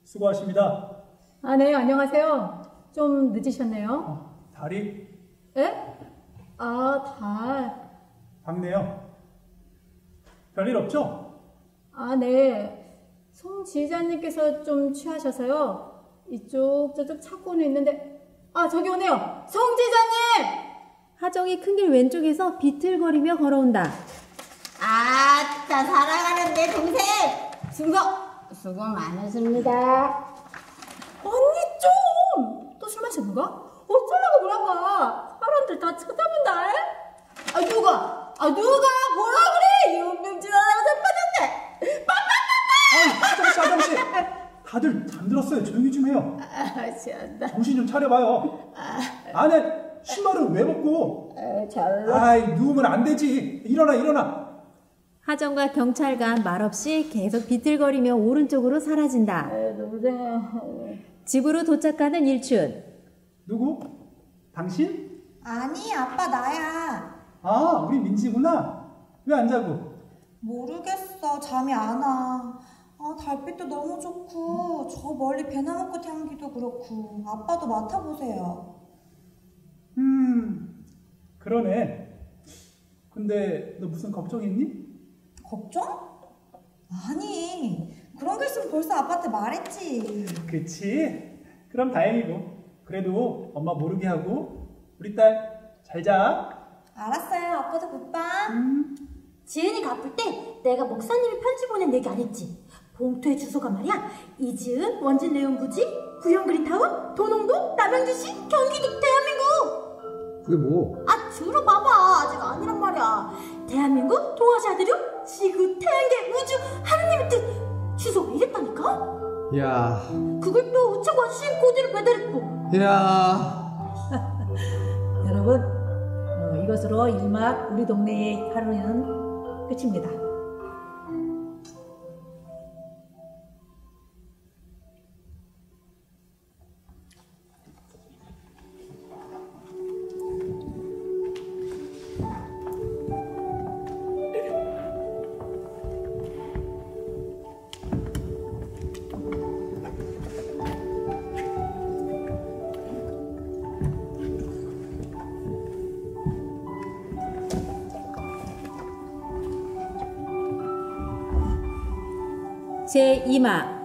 수고하십니다. 아, 네, 안녕하세요. 좀 늦으셨네요. 어, 달이 에? 아, 달. 밝네요. 별일 없죠? 아, 네. 송 지휘자님께서 좀 취하셔서요. 이쪽, 저쪽 찾고는 있는데. 아, 저기 오네요. 송 지휘자님! 하정이 큰 길 왼쪽에서 비틀거리며 걸어온다. 아따, 사랑하는 내 동생! 수고! 수고 많으십니다. 언니 좀! 또 술 마셨는가? 어쩌려고 그런가? 사람들 다 쳐다본다. 아, 누가? 아, 누가 뭐라 그래? 이웃병진 하나가 자빠졌네. 아이, 하정씨, 하정씨! 다들 잠들었어요. 조용히 좀 해요. 아, 잘한다. 정신 좀 차려봐요. 안에 신발을 왜 벗고? 아, 잘라. 아이, 누우면 안 되지. 일어나, 일어나. 하정과 경찰관 말없이 계속 비틀거리며 오른쪽으로 사라진다. 아, 동생아. 집으로 도착하는 일춘. 누구? 당신? 아니, 아빠 나야. 아, 우리 민지구나. 왜 안 자고? 모르겠어. 잠이 안 와. 아, 달빛도 너무 좋고 저 멀리 배나무꽃 향기도 그렇고. 아빠도 맡아보세요. 음, 그러네. 근데 너 무슨 걱정 있니? 걱정? 아니, 그런 거 있으면 벌써 아빠한테 말했지. 그치? 그럼 다행이고. 그래도 엄마 모르게 하고 우리 딸 잘 자. 알았어요. 아빠도 굿밤. 음. 지은이 갚을 때 내가 목사님이 편지 보낸 얘기 안 했지? 봉투의 주소가 말이야. 이지은 원진 레온부지 구형 그린타운 도농동 남양주시 경기도 대한민국. 그게 뭐? 아 들어봐봐. 아직 아니란 말이야. 대한민국 동아시아대륙 지구 태양계 우주 하느님의 뜻. 주소가 이랬다니까. 야. 그걸 또 우체국 아저씨 고지를 배달했고. 야. 여러분, 어, 이것으로 일 막 우리 동네의 하루는 끝입니다. 제이 막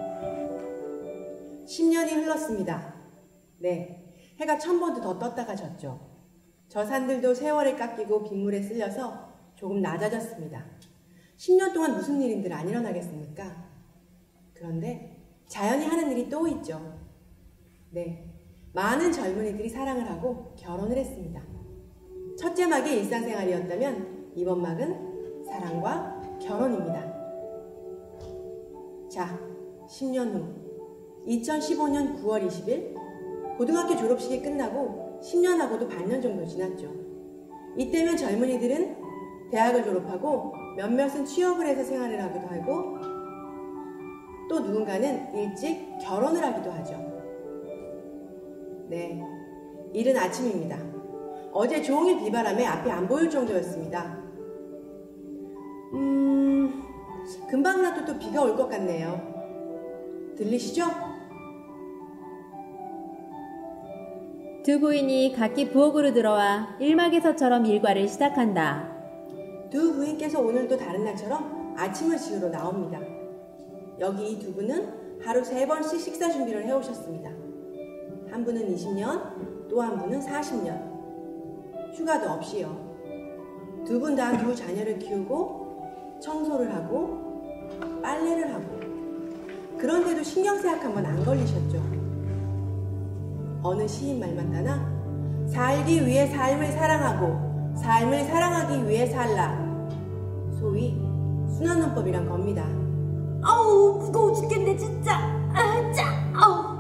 십 년이 흘렀습니다. 네, 해가 천 번도 더 떴다가 졌죠. 저 산들도 세월에 깎이고 빗물에 쓸려서 조금 낮아졌습니다. 십 년 동안 무슨 일인들 안 일어나겠습니까? 그런데 자연이 하는 일이 또 있죠. 네, 많은 젊은이들이 사랑을 하고 결혼을 했습니다. 첫째 막이 일상생활이었다면 이번 막은 사랑과 결혼입니다. 자, 십 년 후 이천십오 년 구월 이십일 고등학교 졸업식이 끝나고 십 년하고도 반년 정도 지났죠. 이때면 젊은이들은 대학을 졸업하고 몇몇은 취업을 해서 생활을 하기도 하고 또 누군가는 일찍 결혼을 하기도 하죠. 네, 이른 아침입니다. 어제 종일 비바람에 앞이 안 보일 정도였습니다. 음... 금방이라도 또 비가 올 것 같네요. 들리시죠? 두 부인이 각기 부엌으로 들어와 일 막에서처럼 일과를 시작한다. 두 부인께서 오늘도 다른 날처럼 아침을 지으러 나옵니다. 여기 이 두 분은 하루 세 번씩 식사 준비를 해오셨습니다. 한 분은 이십 년, 또 한 분은 사십 년. 휴가도 없이요. 두 분 다 두 자녀를 키우고 청소를 하고 빨래를 하고 그런데도 신경쇠약 한번 안 걸리셨죠. 어느 시인 말만 따나 살기 위해 삶을 사랑하고 삶을 사랑하기 위해 살라. 소위 순환론법이란 겁니다. 아우 무거워 죽겠네 진짜. 아, 짜, 아우.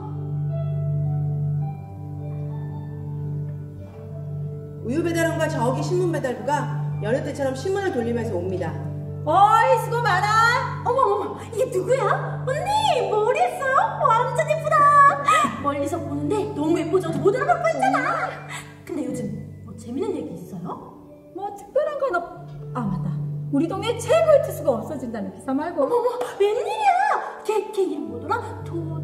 우유배달원과 저기 신문배달부가 여느 때처럼 신문을 돌리면서 옵니다. 어이 수고 많아. 어머 어머 이게 누구야? 언니 머리 했어요? 완전 예쁘다. 멀리서 보는데 너무 예뻐서 못 알아볼 뻔했잖아. 근데 요즘 뭐 재밌는 얘기 있어요? 뭐 특별한 건 없... 아 맞다. 우리 동네 최고의 투수가 없어진다는 기사 말고. 어머 어머 웬일이야. 걔, 걔 이름 뭐더라? 도...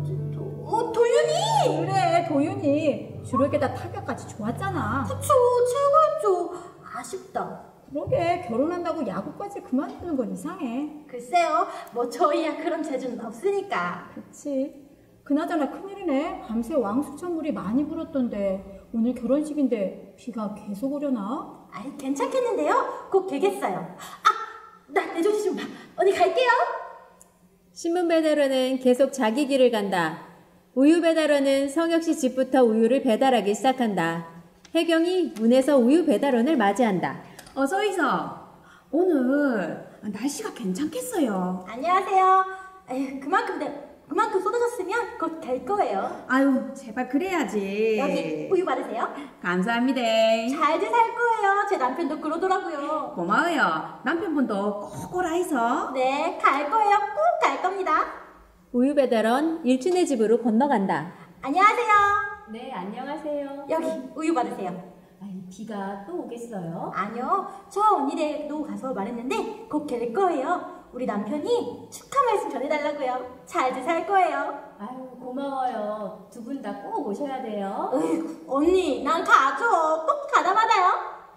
도윤이 주력에다 타격까지 좋았잖아. 그쵸, 최고였죠. 아쉽다. 그러게 결혼한다고 야구까지 그만두는 건 이상해. 글쎄요, 뭐 저희야 그런 재주는 없으니까. 그치. 그나저나 큰일이네. 밤새 왕수천물이 많이 불었던데 오늘 결혼식인데 비가 계속 오려나? 아이, 괜찮겠는데요? 꼭 되겠어요. 아, 나 내 정신 좀 봐. 언니 갈게요. 신문 배달원은 계속 자기 길을 간다. 우유 배달원은 성혁씨 집부터 우유를 배달하기 시작한다. 혜경이 문에서 우유 배달원을 맞이한다. 어서 이서. 오늘 날씨가 괜찮겠어요. 안녕하세요. 에휴, 그만큼 내, 그만큼 쏟아졌으면 곧 될 거예요. 아유, 제발 그래야지. 여기 우유 받으세요. 감사합니다. 잘들 살 거예요. 제 남편도 그러더라고요. 고마워요. 남편분도 꼭 오라 해서. 네, 갈 거예요. 꼭 갈 겁니다. 우유 배달원 일춘의 집으로 건너간다. 안녕하세요. 네, 안녕하세요. 여기 우유 받으세요. 아이, 비가 또 오겠어요? 아니요, 저 언니네도 가서 말했는데 곧 될 거예요. 우리 남편이 축하 말씀 전해달라고요. 잘들 살 거예요. 아유, 고마워요. 두 분 다 꼭 오셔야 돼요. 어휴, 언니, 난 가죠. 꼭 가다 받아요.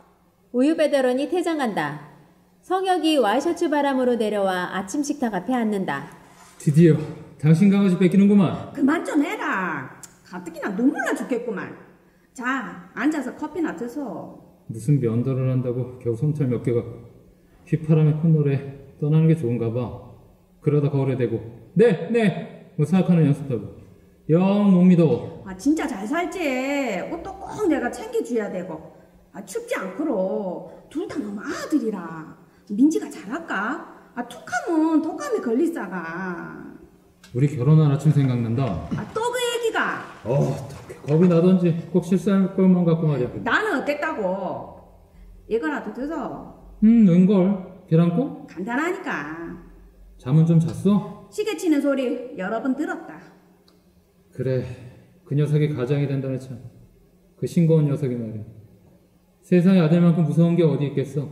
우유 배달원이 퇴장한다. 성혁이 와이셔츠 바람으로 내려와 아침 식탁 앞에 앉는다. 드디어 당신 강아지 뺏기는구만. 그만 좀 해라. 가뜩이나 눈물 나 죽겠구만. 자, 앉아서 커피나 드서. 무슨 면도를 한다고 겨우 솜털 몇 개가 휘파람의 콧노래 떠나는 게 좋은가 봐. 그러다 거울에 대고 네! 네! 뭐 생각하는 연습하고 영 못 믿어. 아, 진짜 잘 살지. 옷도 꼭 내가 챙겨줘야 되고. 아, 춥지 않고로. 둘 다 너무 아들이라. 민지가 잘할까? 아, 툭하면 독감에 걸리싸가. 우리 결혼한 아침 생각난다. 아, 또 그 얘기가. 어, 겁이 나던지 꼭 실수할 것만 갖고 말이야. 나는 어땠다고. 이거라도 드서. 음, 은걸. 계란국? 간단하니까. 잠은 좀 잤어? 시계 치는 소리 여러 번 들었다. 그래, 그 녀석이 가장이 된다네 참. 그 싱거운 녀석이 말이야. 세상에 아들만큼 무서운 게 어디 있겠어.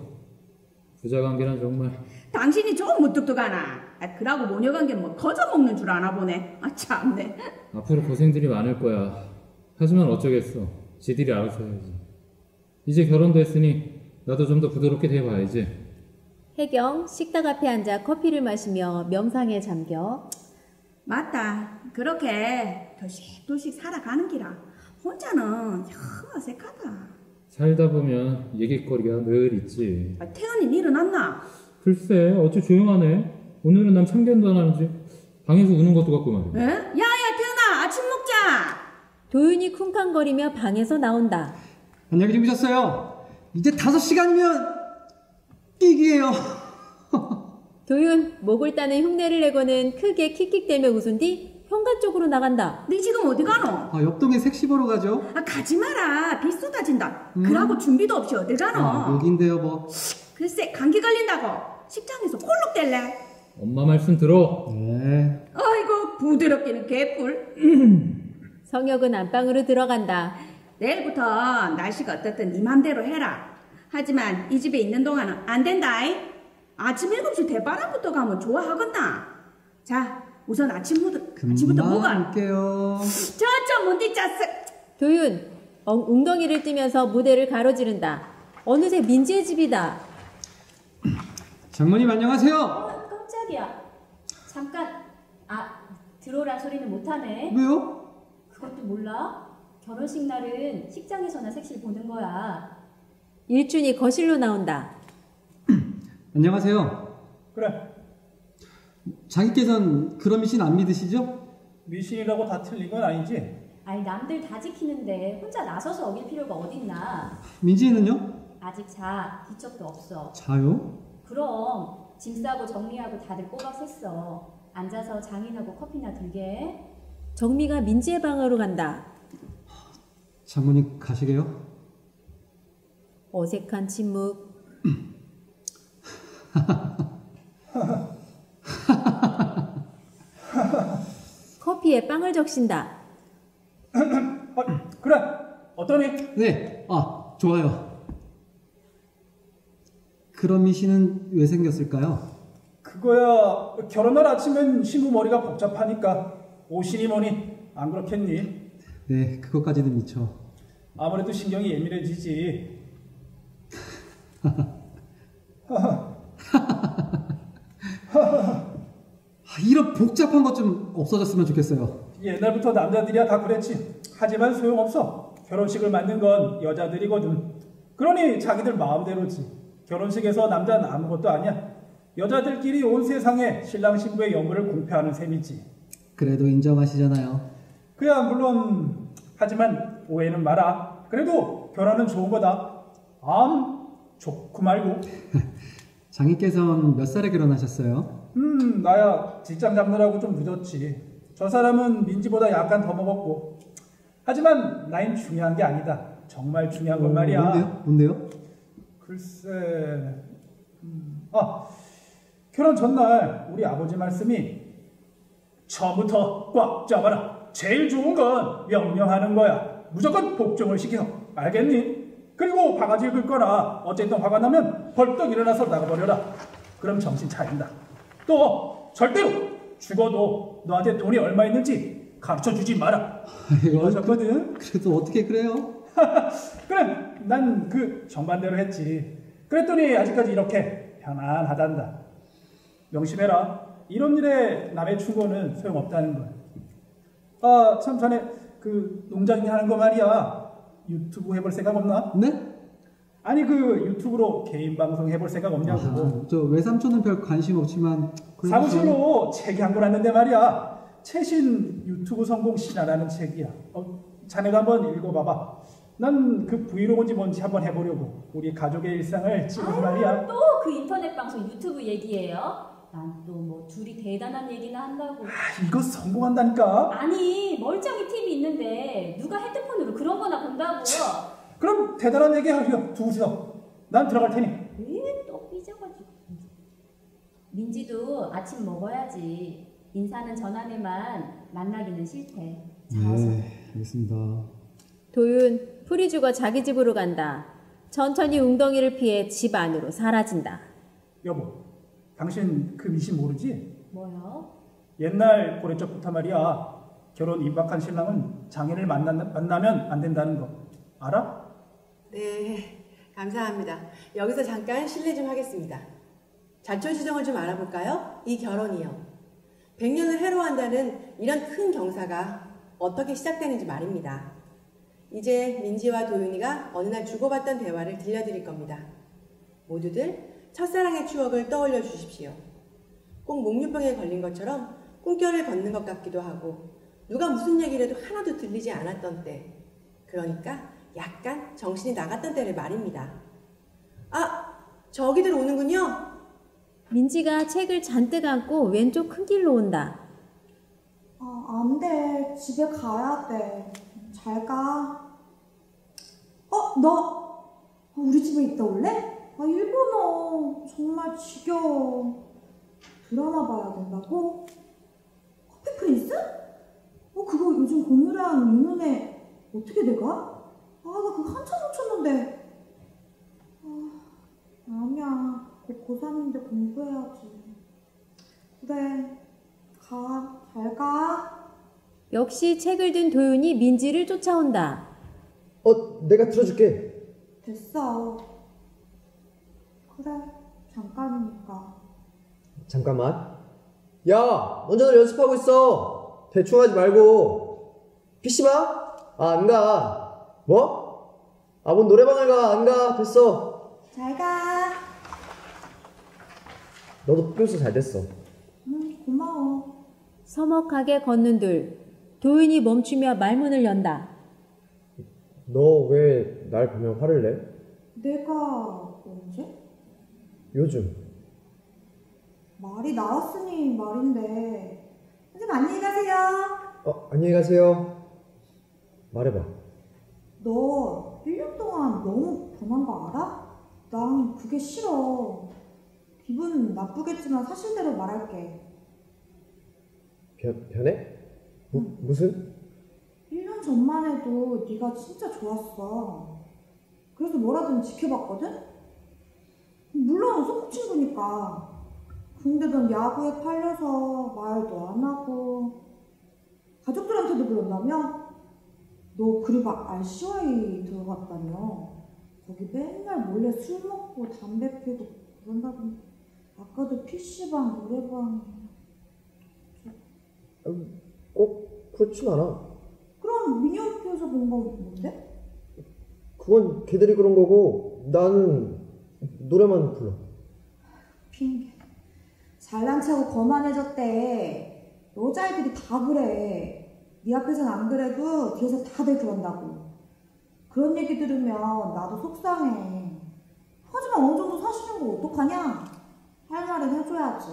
부자관계란 정말. 당신이 좀 무뚝뚝하나. 아, 그러고 모녀관계는 뭐 거저 먹는 줄 아나 보네. 아, 참네. 앞으로 고생들이 많을 거야. 하지만 어쩌겠어. 지들이 알아서 해야지. 이제 결혼도 했으니 나도 좀 더 부드럽게 대봐야지. 혜경 식탁 앞에 앉아 커피를 마시며 명상에 잠겨. 맞다. 그렇게 도식도식 살아가는 기라. 혼자는 영 어색하다. 살다 보면 얘기거리가 늘 있지. 아, 태연이 일어났나? 글쎄, 어째 조용하네. 오늘은 난 참견도 안 하는지 방에서 우는 것도 같고 말이야. 에? 야야 태연아, 아침 먹자. 도윤이 쿵쾅거리며 방에서 나온다. 안녕히 주무셨어요. 이제 다섯 시간이면 끼기예요. 도윤 목을 따는 흉내를 내고는 크게 킥킥대며 웃은 뒤 현관 쪽으로 나간다. 네 지금 어디 가노? 아, 옆동에 색시 보러 가죠. 아, 가지 마라. 비 쏟아진다. 음. 그러고 준비도 없이 어딜 가노? 아, 여긴데요 뭐. 글쎄, 감기 걸린다고. 식장에서 콜록댈래. 엄마 말씀 들어. 네. 아이고, 부드럽기는 개뿔. 성혁은 안방으로 들어간다. 내일부터 날씨가 어떻든 네 맘대로 해라. 하지만 이 집에 있는 동안은 안 된다이. 아침 일곱 시 대바람부터 가면 좋아하겠나? 자, 우선 아침부터, 아침부터 뭐가? 할게요. 저저 뭔디 짰어. 도윤 엉, 웅덩이를 뛰면서 무대를 가로지른다. 어느새 민지의 집이다. 장모님 안녕하세요. 어, 깜짝이야. 잠깐. 아, 들어오란 소리는 못하네. 왜요? 그것도 몰라? 결혼식 날은 식장에서나 색실 보는 거야. 일준이 거실로 나온다. 안녕하세요. 그래, 자기께선 그런 미신 안 믿으시죠? 미신이라고 다 틀린 건 아니지? 아이, 남들 다 지키는데 혼자 나서서 어길 필요가 어딨나. 민지는요? 아직 자, 기척도 없어. 자요? 그럼 짐 싸고 정리하고 다들 꼬박 샜어. 앉아서 장인하고 커피나 들게. 정미가 민지의 방으로 간다. 장모님 가시게요? 어색한 침묵. 커피에 빵을 적신다. 아, 그래, 어떠니? 네. 아, 좋아요. 그런 미신은 왜 생겼을까요? 그거야, 결혼날 아침엔 신부 머리가 복잡하니까 오시니 뭐니 안 그렇겠니? 네, 그것까지는 미처. 아무래도 신경이 예민해지지. 이런 복잡한 것 좀 없어졌으면 좋겠어요. 옛날부터 남자들이야 다 그랬지. 하지만 소용없어. 결혼식을 만든 건 여자들이거든. 그러니 자기들 마음대로지. 결혼식에서 남자는 아무것도 아니야. 여자들끼리 온 세상에 신랑 신부의 영구를 공표하는 셈이지. 그래도 인정하시잖아요. 그야 물론. 하지만 오해는 마라. 그래도 결혼은 좋은 거다. 암 좋고 말고. 장인께서는 몇 살에 결혼하셨어요? 음 나야 직장 잡느라고 좀 늦었지. 저 사람은 민지보다 약간 더 먹었고. 하지만 나인 중요한 게 아니다. 정말 중요한 건 어, 말이야. 뭔데요? 뭔데요? 글쎄... 음, 아 결혼 전날 우리 아버지 말씀이 처음부터 꽉 잡아라. 제일 좋은 건 명령하는 거야. 무조건 복종을 시켜. 알겠니? 그리고 바가지 긁거나 어쨌든 화가 나면 벌떡 일어나서 나가버려라. 그럼 정신 차린다. 또 절대로 죽어도 너한테 돈이 얼마 있는지 가르쳐주지 마라. 이거셨거든. 그래도 어떻게 그래요? 그래 난 그 정반대로 했지. 그랬더니 아직까지 이렇게 편안하단다. 명심해라. 이런 일에 남의 충고는 소용없다는 거야. 아 참 자네 그 농장 일 하는 거 말이야. 유튜브 해볼 생각 없나? 네? 아니 그 유튜브로 개인 방송 해볼 생각 없냐고. 아, 저 외삼촌은 별 관심 없지만 사무실로 책이 한 권 왔는데 말이야. 최신 유튜브 성공 신화라는 책이야. 어, 자네가 한번 읽어봐봐. 난 그 브이로그인지 뭔지 한번 해보려고. 우리 가족의 일상을 찍어서 말이야. 또 그 인터넷 방송 유튜브 얘기예요? 난 또 뭐 둘이 대단한 얘기나 한다고. 아, 이거 성공한다니까. 아니 멀쩡히 티비 있는데 누가 핸드폰으로 그런 거나 본다고. 그럼 대단한 얘기 하려 두고서 난 들어갈 테니. 왜 또 삐져가지고. 민지도 아침 먹어야지. 인사는 전화에만 만나기는 싫대. 네, 알겠습니다. 도윤 풀이 죽어 자기 집으로 간다. 천천히 웅덩이를 피해 집 안으로 사라진다. 여보, 당신 그 미신 모르지? 뭐요? 옛날 고래적부터 말이야. 결혼 임박한 신랑은 장인을 만나, 만나면 안 된다는 거 알아? 네, 감사합니다. 여기서 잠깐 실례 좀 하겠습니다. 자초지종을 좀 알아볼까요? 이 결혼이요. 백 년을 해로한다는 이런 큰 경사가 어떻게 시작되는지 말입니다. 이제 민지와 도윤이가 어느 날 주고받던 대화를 들려드릴 겁니다. 모두들 첫사랑의 추억을 떠올려 주십시오. 꼭 목류병에 걸린 것처럼 꿈결을 걷는 것 같기도 하고 누가 무슨 얘기를 해도 하나도 들리지 않았던 때, 그러니까 약간 정신이 나갔던 때를 말입니다. 아! 저기들 오는군요. 민지가 책을 잔뜩 안고 왼쪽 큰 길로 온다. 아, 안 돼. 집에 가야 돼. 잘 가. 어, 너 우리 집에 있다 올래? 아, 일본어 정말 지겨워. 드라마 봐야 된다고? 커피 프린스? 어, 그거 요즘 공유랑 유눈에 어떻게 돼가? 아, 나 그거 한참 놓쳤는데. 아, 아니야. 곧 고삼인데 공부해야지. 그래, 가. 잘 가. 역시 책을 든 도윤이 민지를 쫓아온다. 어, 내가 들어줄게. 됐어. 그래, 잠깐이니까. 잠깐만. 야, 먼저 연습하고 있어. 대충 하지 말고. 피씨방? 아, 안 가. 뭐? 아, 뭔 노래방을 가. 안 가. 됐어. 잘 가. 너도 흡교수 잘 됐어. 응, 고마워. 서먹하게 걷는 둘. 도윤이 멈추며 말문을 연다. 너 왜 날 보면 화를 내? 내가 언제? 요즘. 말이 나왔으니 말인데. 선생님 안녕히 가세요. 어, 안녕히 가세요. 말해봐. 너 일 년 동안 너무 변한 거 알아? 난 그게 싫어. 기분 나쁘겠지만 사실대로 말할게. 변, 변해? 무, 응. 무슨? 일 년 전만 해도 네가 진짜 좋았어. 그래서 뭐라든 지켜봤거든? 물론 소꿉친구니까. 근데 넌 야구에 팔려서 말도 안 하고 가족들한테도 불렀다며? 너 그리고 알씨와이 들어갔다며? 거기 맨날 몰래 술 먹고 담배 피우고 그런다던데. 아까도 피시방, 노래방. 꼭 그렇진 않아. 그럼 미니홈피에서 본 건 뭔데? 그건 걔들이 그런 거고 나는 노래만 불러. 핑계. 잘난 체하고 거만해졌대. 여자애들이 다 그래. 네 앞에선 안 그래도 뒤에서 다들 그런다고. 그런 얘기 들으면 나도 속상해. 하지만 어느 정도 사시는 거 어떡하냐? 할 말은 해줘야지.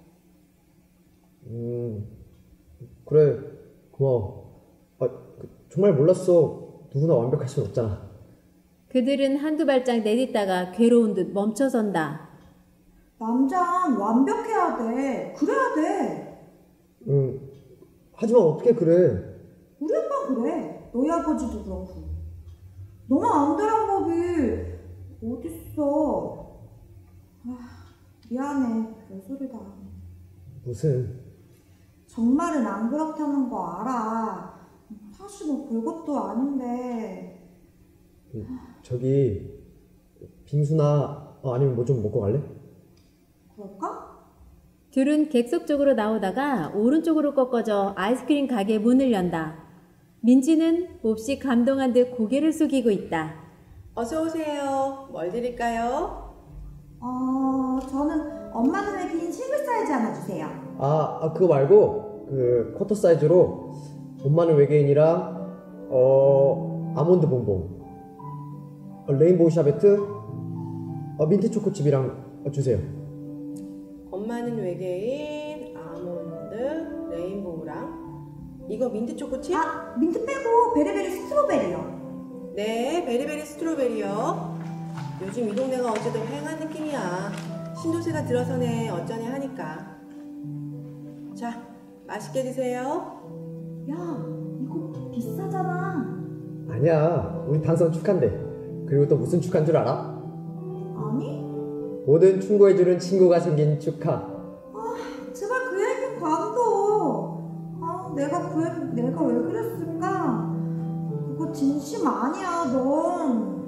음 그래 고마워. 아 그, 정말 몰랐어. 누구나 완벽할 순 없잖아. 그들은 한두 발짝 내딛다가 괴로운 듯 멈춰선다. 남잔 완벽해야 돼. 그래야 돼. 응. 하지만 어떻게 그래? 우리 아빠 그래. 너희 아버지도 그렇고. 너만 안 되란 법이 어딨어. 아, 미안해. 별소리다. 무슨? 정말은 안 그렇다는 거 알아. 사실 뭐 별것도 아닌데. 그, 저기 빙수나 어, 아니면 뭐 좀 먹고 갈래? 그럴까? 둘은 객석 쪽으로 나오다가 오른쪽으로 꺾어져 아이스크림 가게 문을 연다. 민지는 몹시 감동한 듯 고개를 숙이고 있다. 어서 오세요. 뭘 드릴까요? 어, 저는 엄마 눈에 빈 싱글 사이즈 하나 주세요. 아, 아 그거 말고 그 쿼터 사이즈로 엄마는 외계인이랑 어 아몬드 봉봉, 어, 레인보우 샤베트, 어, 민트 초코칩이랑 주세요. 엄마는 외계인, 아몬드, 레인보우랑 이거 민트 초코칩? 아, 민트 빼고 베리베리 스트로베리요. 네, 베리베리 스트로베리요. 요즘 이 동네가 어째도 휑한 느낌이야. 신도세가 들어서네 어쩌네 하니까. 자, 맛있게 드세요. 야, 이거 비싸잖아. 아니야, 우리 당선 축한데. 그리고 또 무슨 축한 줄 알아? 아니? 모든 충고해주는 친구가 생긴 축하. 아, 제발 그 얘기 관둬. 아, 내가 그 얘기, 내가 왜 그랬을까? 그거 진심 아니야, 넌.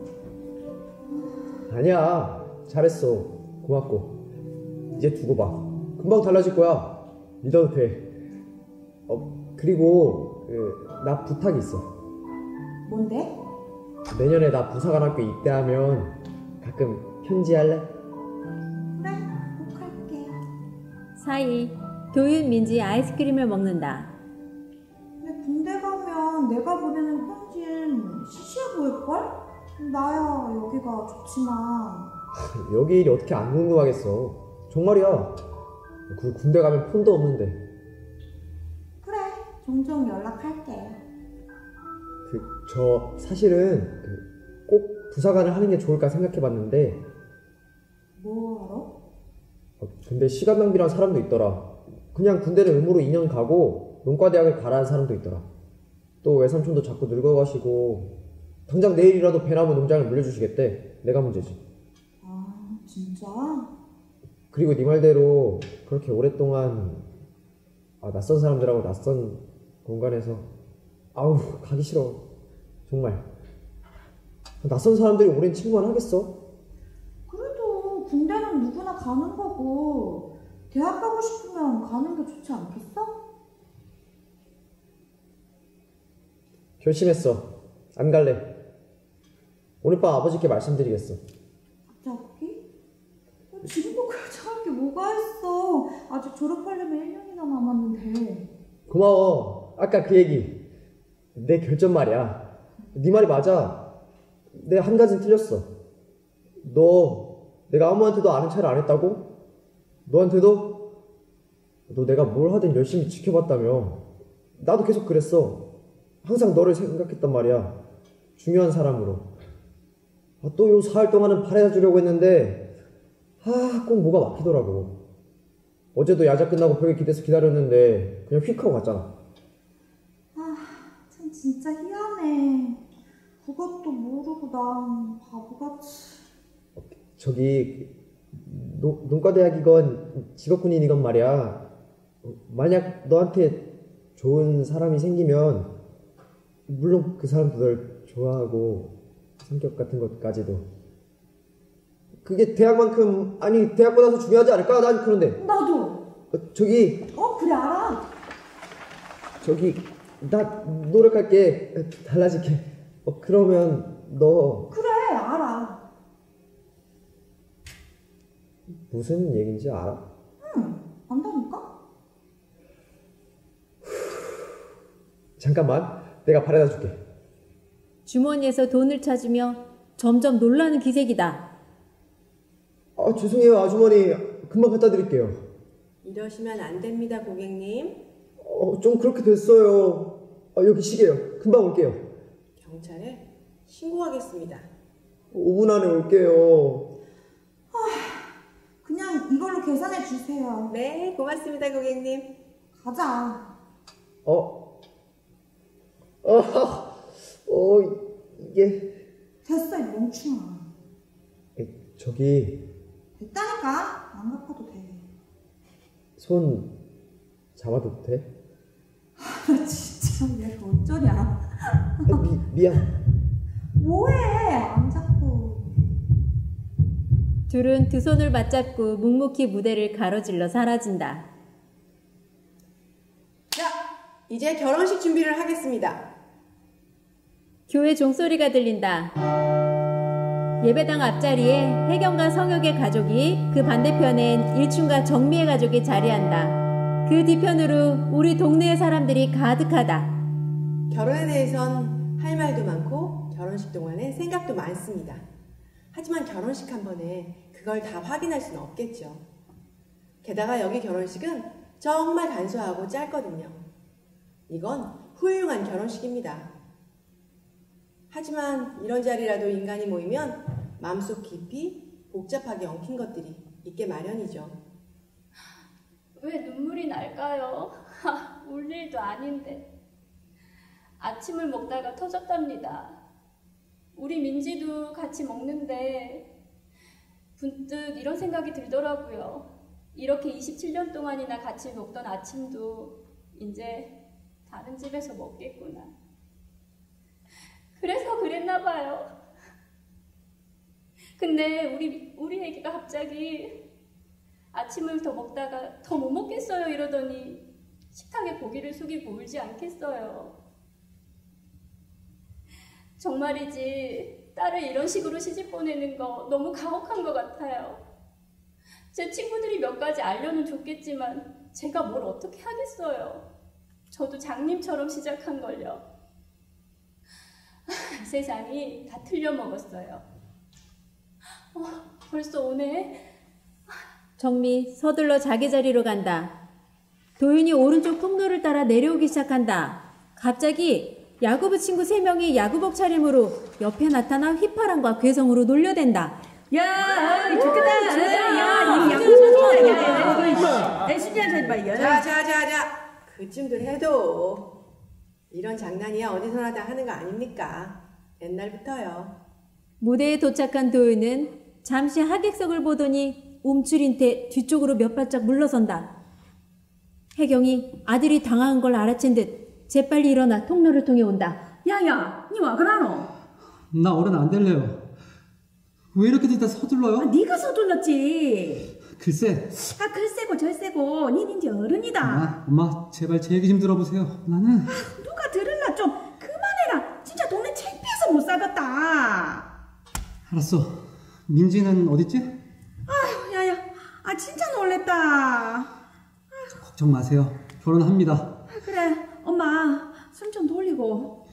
아니야, 잘했어. 고맙고. 이제 두고 봐. 금방 달라질 거야. 믿어도 돼. 어, 그리고 그, 나 부탁이 있어. 뭔데? 내년에 나 부사관학교 입대하면 가끔 편지할래? 그래, 꼭 할게. 사이 도윤, 민지 아이스크림을 먹는다. 근데 군대 가면 내가 보내는 편지는 시시해 보일걸? 나야 여기가 좋지만. 여기 일이 어떻게 안 궁금하겠어. 정말이야. 그 군대 가면 폰도 없는데. 그래, 종종 연락할게. 그, 저 사실은 그 꼭 부사관을 하는 게 좋을까 생각해봤는데. 뭐하러? 어, 근데 시간 낭비란 사람도 있더라. 그냥 군대를 의무로 이 년 가고 농과대학을 가라는 사람도 있더라. 또 외삼촌도 자꾸 늙어가시고 당장 내일이라도 배나무 농장을 물려주시겠대. 내가 문제지. 아, 진짜? 그리고 네 말대로 그렇게 오랫동안 아, 낯선 사람들하고 낯선 공간에서 아우 가기 싫어. 정말. 낯선 사람들이 오랜 친구만 하겠어? 그래도 군대는 누구나 가는 거고 대학 가고 싶으면 가는 게 좋지 않겠어? 결심했어. 안 갈래. 오늘 밤 아버지께 말씀드리겠어. 갑자기? 지금 꼭 결정할 게 뭐가 있어. 아직 졸업하려면 일 년이나 남았는데. 고마워. 아까 그 얘기. 내 결정 말이야. 네 말이 맞아. 내가 한 가지는 틀렸어. 너 내가 아무한테도 아는 체를 안 했다고? 너한테도? 너 내가 뭘 하든 열심히 지켜봤다며. 나도 계속 그랬어. 항상 너를 생각했단 말이야. 중요한 사람으로. 아, 또 요 사흘 동안은 바래주려고 했는데 아, 꼭 뭐가 막히더라고. 어제도 야자 끝나고 벽에 기대서 기다렸는데 그냥 휙 하고 갔잖아. 아, 참 진짜 희한해. 그것도 모르고 난 바보같이. 저기 노, 농과대학이건 직업군인이건 말이야. 만약 너한테 좋은 사람이 생기면 물론 그 사람도 널 좋아하고 성격 같은 것까지도. 그게 대학만큼, 아니 대학보다 더 중요하지 않을까? 난 그런데. 나도. 어, 저기. 어 그래 알아. 저기 나 노력할게. 달라질게. 어, 그러면 너. 그래 알아. 무슨 얘기인지 알아? 응 안다니까. 잠깐만, 내가 바래다 줄게. 주머니에서 돈을 찾으며 점점 놀라는 기색이다. 아, 죄송해요 아주머니. 금방 갖다 드릴게요. 이러시면 안 됩니다, 고객님. 어, 좀 그렇게 됐어요. 아, 여기 시계요. 금방 올게요. 경찰에 신고하겠습니다. 오 분 안에 올게요. 그냥 이걸로 계산해 주세요. 네, 고맙습니다, 고객님. 가자. 어? 어, 어, 이게. 됐어 이 멍충아. 저기, 됐다니까. 안 갚아도 돼. 손 잡아도 돼? 나 진짜 얘가 어쩌냐. 아, 미, 미안. 뭐해 안 잡고. 둘은 두 손을 맞잡고 묵묵히 무대를 가로질러 사라진다. 자, 이제 결혼식 준비를 하겠습니다. 교회 종소리가 들린다. 예배당 앞자리에 혜경과 성혁의 가족이, 그 반대편엔 일춘과 정미의 가족이 자리한다. 그 뒤편으로 우리 동네의 사람들이 가득하다. 결혼에 대해선 할 말도 많고 결혼식 동안에 생각도 많습니다. 하지만 결혼식 한 번에 그걸 다 확인할 수는 없겠죠. 게다가 여기 결혼식은 정말 간소하고 짧거든요. 이건 훌륭한 결혼식입니다. 하지만 이런 자리라도 인간이 모이면 마음속 깊이 복잡하게 엉킨 것들이 있게 마련이죠. 왜 눈물이 날까요? 울 일도 아닌데. 아침을 먹다가 터졌답니다. 우리 민지도 같이 먹는데 문득 이런 생각이 들더라고요. 이렇게 이십칠 년 동안이나 같이 먹던 아침도 이제 다른 집에서 먹겠구나. 그래서 그랬나 봐요. 근데 우리, 우리 애기가 갑자기 아침을 더 먹다가 더 못 먹겠어요 이러더니 식탁에 고개를 숙이고 울지 않겠어요. 정말이지 딸을 이런 식으로 시집 보내는 거 너무 가혹한 것 같아요. 제 친구들이 몇 가지 알려는 줬겠지만 제가 뭘 어떻게 하겠어요. 저도 장님처럼 시작한걸요. 세상이 다 틀려먹었어요. 어, 벌써 오네. 정미 서둘러 자기 자리로 간다. 도윤이 오른쪽 통로를 따라 내려오기 시작한다. 갑자기 야구부 친구 세 명이 야구복 차림으로 옆에 나타난 휘파람과 괴성으로 놀려댄다. 야, 좋겠다. 야, 이 야구 좋아. 야, 신기한 소리 봐. 자, 자, 자, 자. 그쯤들 해도 이런 장난이야 어디서나 다 하는 거 아닙니까? 옛날부터요. 무대에 도착한 도윤은 잠시 하객석을 보더니 움츠린 채 뒤쪽으로 몇 발짝 물러선다. 혜경이 아들이 당한 걸 알아챈 듯 재빨리 일어나 통로를 통해 온다. 야야, 니 와 그러노? 나 어른 안 될래요. 왜 이렇게 다 서둘러요? 아, 네가 서둘렀지. 글쎄. 아, 글쎄고 절쎄고 닌 이제 어른이다. 엄마, 엄마 제발 제 얘기 좀 들어보세요. 나는. 아, 누가 들을라 좀 그만해라. 진짜 동네 창피해서 못 살겠다. 알았어. 민지는 어딨지? 아휴, 야야, 아 진짜 놀랬다. 걱정 마세요. 결혼합니다. 아, 그래, 엄마 숨 좀 돌리고.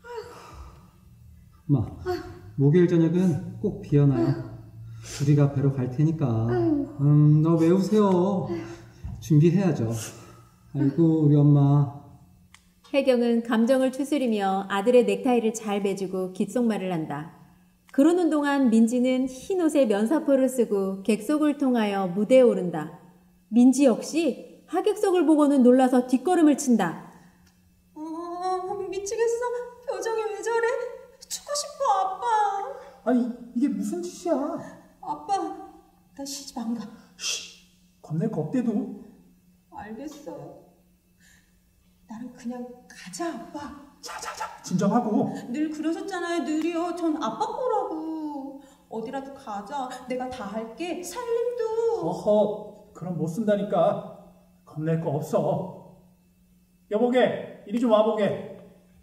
엄마, 아휴. 목요일 저녁은 꼭 비워놔요. 아휴. 우리가 뵈러 갈 테니까. 아휴. 음, 너 왜 우세요? 준비해야죠. 아이고, 우리 엄마. 혜경은 감정을 추스리며 아들의 넥타이를 잘 매주고 귓속말을 한다. 그러는 동안 민지는 흰 옷에 면사포를 쓰고 객석을 통하여 무대에 오른다. 민지 역시 하객석을 보고는 놀라서 뒷걸음을 친다. 어, 미치겠어. 표정이 왜 저래? 죽고 싶어, 아빠. 아니, 이게 무슨 짓이야? 아빠, 나 시집 안 가. 쉬, 겁낼 거 없대도. 알겠어요. 나는 그냥 가자, 아빠. 자, 자, 자. 진정하고. 늘 그러셨잖아요. 늘이요. 전 아빠 거라고. 어디라도 가자. 내가 다 할게. 살림도. 어허, 그럼 못 쓴다니까. 겁낼 거 없어. 여보게, 이리 좀 와보게.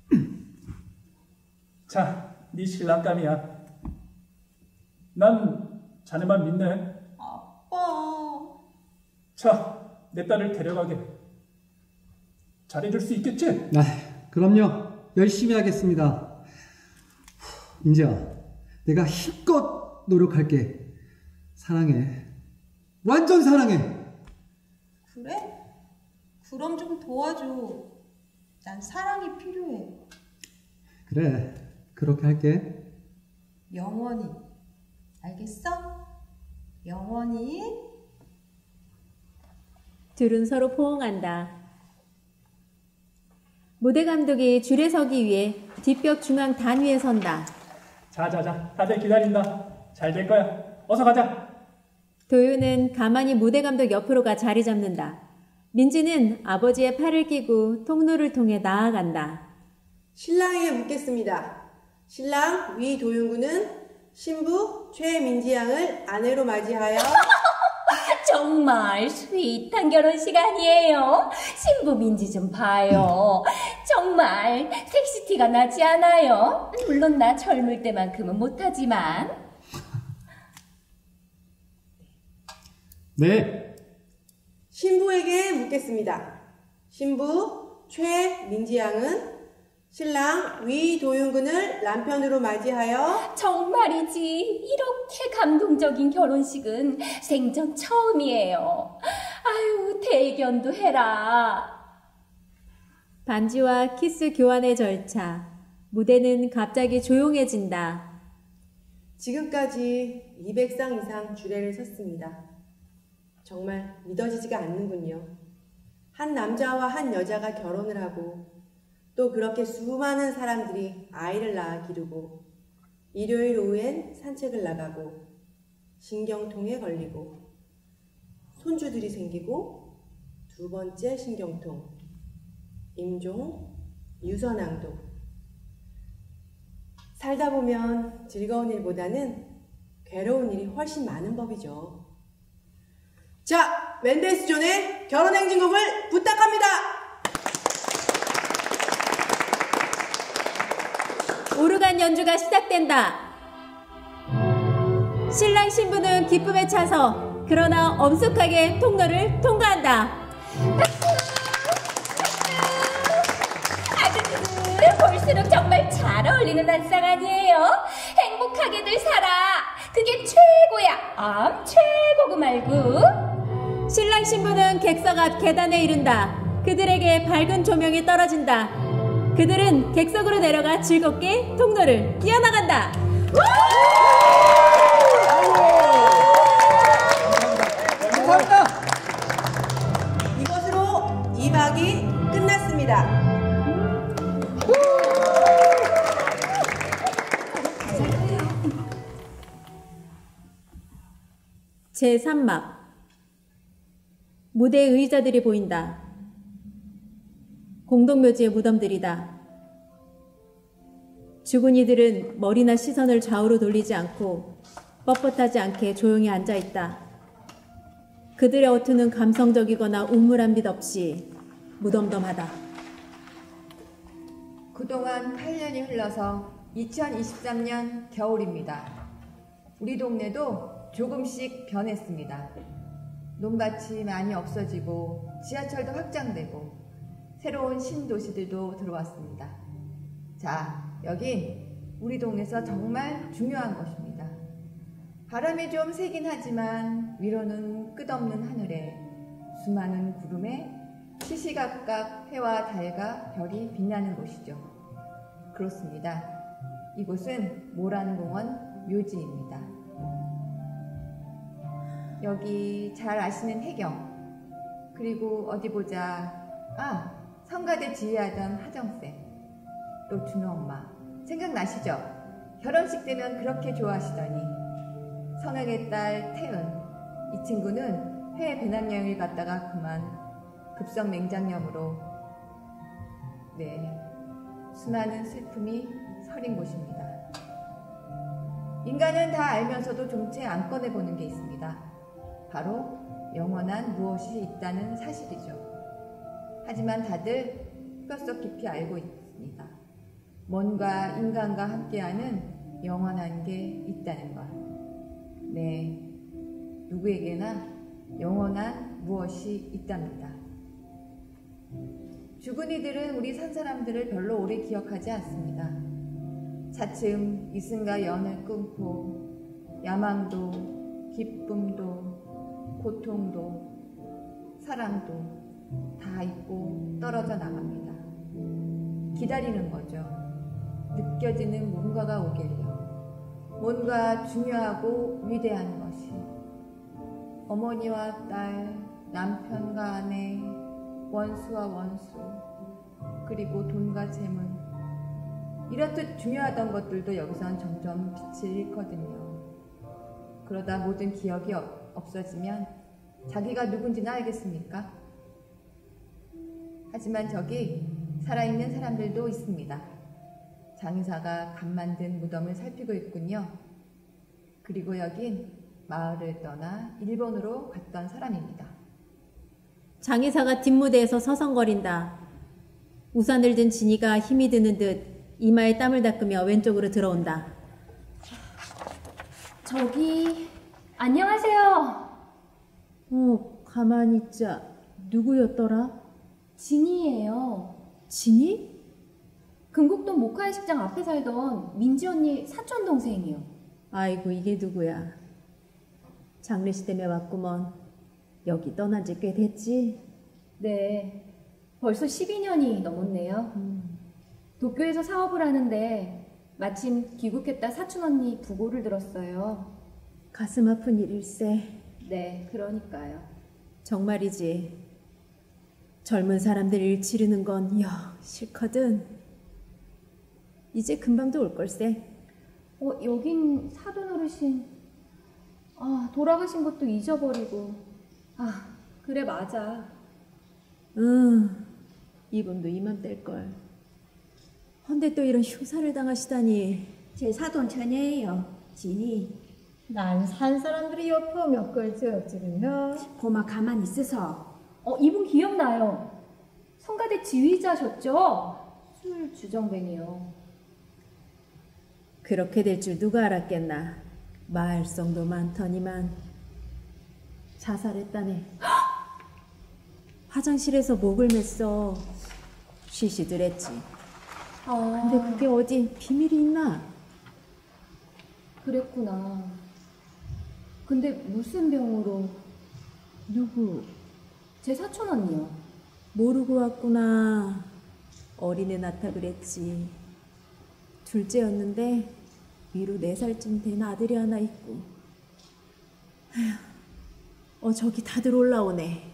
자, 네 신랑감이야. 난 자네만 믿네. 아빠. 자, 내 딸을 데려가게. 잘해줄 수 있겠지? 아, 그럼요. 열심히 하겠습니다. 인재야, 내가 힘껏 노력할게. 사랑해. 완전 사랑해. 그래? 그럼 좀 도와줘. 난 사랑이 필요해. 그래, 그렇게 할게. 영원히. 알겠어? 영원히. 둘은 서로 포옹한다. 무대 감독이 줄에 서기 위해 뒷벽 중앙 단 위에 선다. 자자자, 다들 기다린다. 잘 될 거야. 어서 가자. 도윤은 가만히 무대 감독 옆으로 가 자리 잡는다. 민지는 아버지의 팔을 끼고 통로를 통해 나아간다. 신랑에게 묻겠습니다. 신랑 위도윤군은 신부 최민지 양을 아내로 맞이하여 정말 스윗한 결혼식 아니에요? 신부 민지 좀 봐요. 정말 섹시티가 나지 않아요? 물론 나 젊을 때만큼은 못하지만. 네. 신부에게 묻겠습니다. 신부 최민지 양은 신랑 위도윤군을 남편으로 맞이하여 정말이지 이렇게 감동적인 결혼식은 생전 처음이에요. 아유, 대견도 해라. 반지와 키스 교환의 절차. 무대는 갑자기 조용해진다. 지금까지 이백 상 이상 주례를 섰습니다. 정말 믿어지지가 않는군요. 한 남자와 한 여자가 결혼을 하고 또 그렇게 수많은 사람들이 아이를 낳아 기르고 일요일 오후엔 산책을 나가고 신경통에 걸리고 손주들이 생기고 두 번째 신경통, 임종, 유선항도. 살다 보면 즐거운 일보다는 괴로운 일이 훨씬 많은 법이죠. 자, 멘데스 존의 결혼행진곡을 부탁합니다. 오르간 연주가 시작된다. 신랑 신부는 기쁨에 차서 그러나 엄숙하게 통로를 통과한다. 아그들 볼수록 정말 잘 어울리는 한상 아니에요? 행복하게들 살아. 그게 최고야. 암 최고고 말고. 신랑 신부는 객석 앞 계단에 이른다. 그들에게 밝은 조명이 떨어진다. 그들은 객석으로 내려가 즐겁게 통로를 뛰어나간다. 감사합니다. 이것으로 이 박이 끝났습니다. 제삼 막. 무대의 의자들이 보인다. 공동묘지의 무덤들이다. 죽은 이들은 머리나 시선을 좌우로 돌리지 않고 뻣뻣하지 않게 조용히 앉아있다. 그들의 어투는 감성적이거나 우물한 빛 없이 무덤덤하다. 그동안 팔 년이 흘러서 이천이십삼 년 겨울입니다. 우리 동네도 조금씩 변했습니다. 논밭이 많이 없어지고 지하철도 확장되고 새로운 신도시들도 들어왔습니다. 자, 여긴 우리 동네에서 정말 중요한 것입니다. 바람이 좀 세긴 하지만 위로는 끝없는 하늘에 수많은 구름에 시시각각 해와 달과 별이 빛나는 곳이죠. 그렇습니다. 이곳은 모란공원 묘지입니다. 여기 잘 아시는 해경, 그리고 어디 보자, 아, 성가대 지휘하던 하정쌤, 또 준호 엄마 생각나시죠? 결혼식 때면 그렇게 좋아하시더니 성혁의 딸 태은, 이 친구는 해외 배낭여행을 갔다가 그만 급성 맹장염으로 네 수많은 슬픔이 서린 곳입니다. 인간은 다 알면서도 좀채 안 꺼내보는 게 있습니다. 바로 영원한 무엇이 있다는 사실이죠. 하지만 다들 뼛속 깊이 알고 있습니다. 뭔가 인간과 함께하는 영원한 게 있다는 걸. 네, 누구에게나 영원한 무엇이 있답니다. 죽은 이들은 우리 산 사람들을 별로 오래 기억하지 않습니다. 차츰 이승과 연을 끊고 야망도 기쁨도 고통도 사랑도 다 잊고 떨어져 나갑니다. 기다리는 거죠. 느껴지는 뭔가가 오길요. 뭔가 중요하고 위대한 것이. 어머니와 딸, 남편과 아내, 원수와 원수, 그리고 돈과 재물. 이렇듯 중요하던 것들도 여기선 점점 빛을 잃거든요. 그러다 모든 기억이 없어지면 자기가 누군지는 알겠습니까? 하지만 저기 살아있는 사람들도 있습니다. 장의사가 간 만든 무덤을 살피고 있군요. 그리고 여긴 마을을 떠나 일본으로 갔던 사람입니다. 장의사가 뒷무대에서 서성거린다. 우산을 든 진이가 힘이 드는 듯 이마에 땀을 닦으며 왼쪽으로 들어온다. 저기 안녕하세요. 어, 가만히 있자. 누구였더라? 진이에요. 진이? 금곡동 모카이 식장 앞에 살던 민지 언니 사촌 동생이요. 아이고, 이게 누구야. 장례식 때문에 왔구먼. 여기 떠난 지 꽤 됐지? 네, 벌써 십이 년이 넘었네요. 음. 도쿄에서 사업을 하는데 마침 귀국했다 사촌 언니 부고를 들었어요. 가슴 아픈 일일세. 네, 그러니까요. 정말이지. 젊은 사람들 일 치르는 건 야, 싫거든. 이제 금방도 올 걸세. 어, 여긴 사돈 어르신. 아, 돌아가신 것도 잊어버리고. 아, 그래, 맞아. 응, 이분도 이맘때일걸. 헌데 또 이런 휴사를 당하시다니. 제 사돈 처녀예요, 진이. 난 산 사람들이 옆에 오면 끌지 어찌르며. 고마 가만히 있어서. 어, 이분 기억나요. 성가대 지휘자셨죠? 술 주정뱅이요. 그렇게 될 줄 누가 알았겠나. 마을성도 많더니만. 자살했다네. 화장실에서 목을 맸어. 쉬쉬들했지. 아, 근데 그게 어디 비밀이 있나? 그랬구나. 근데 무슨 병으로? 누구? 제 사촌 언니요. 모르고 왔구나. 어린애 낳다 그랬지. 둘째였는데 위로 네 살쯤 된 아들이 하나 있고. 아휴, 어 저기 다들 올라오네.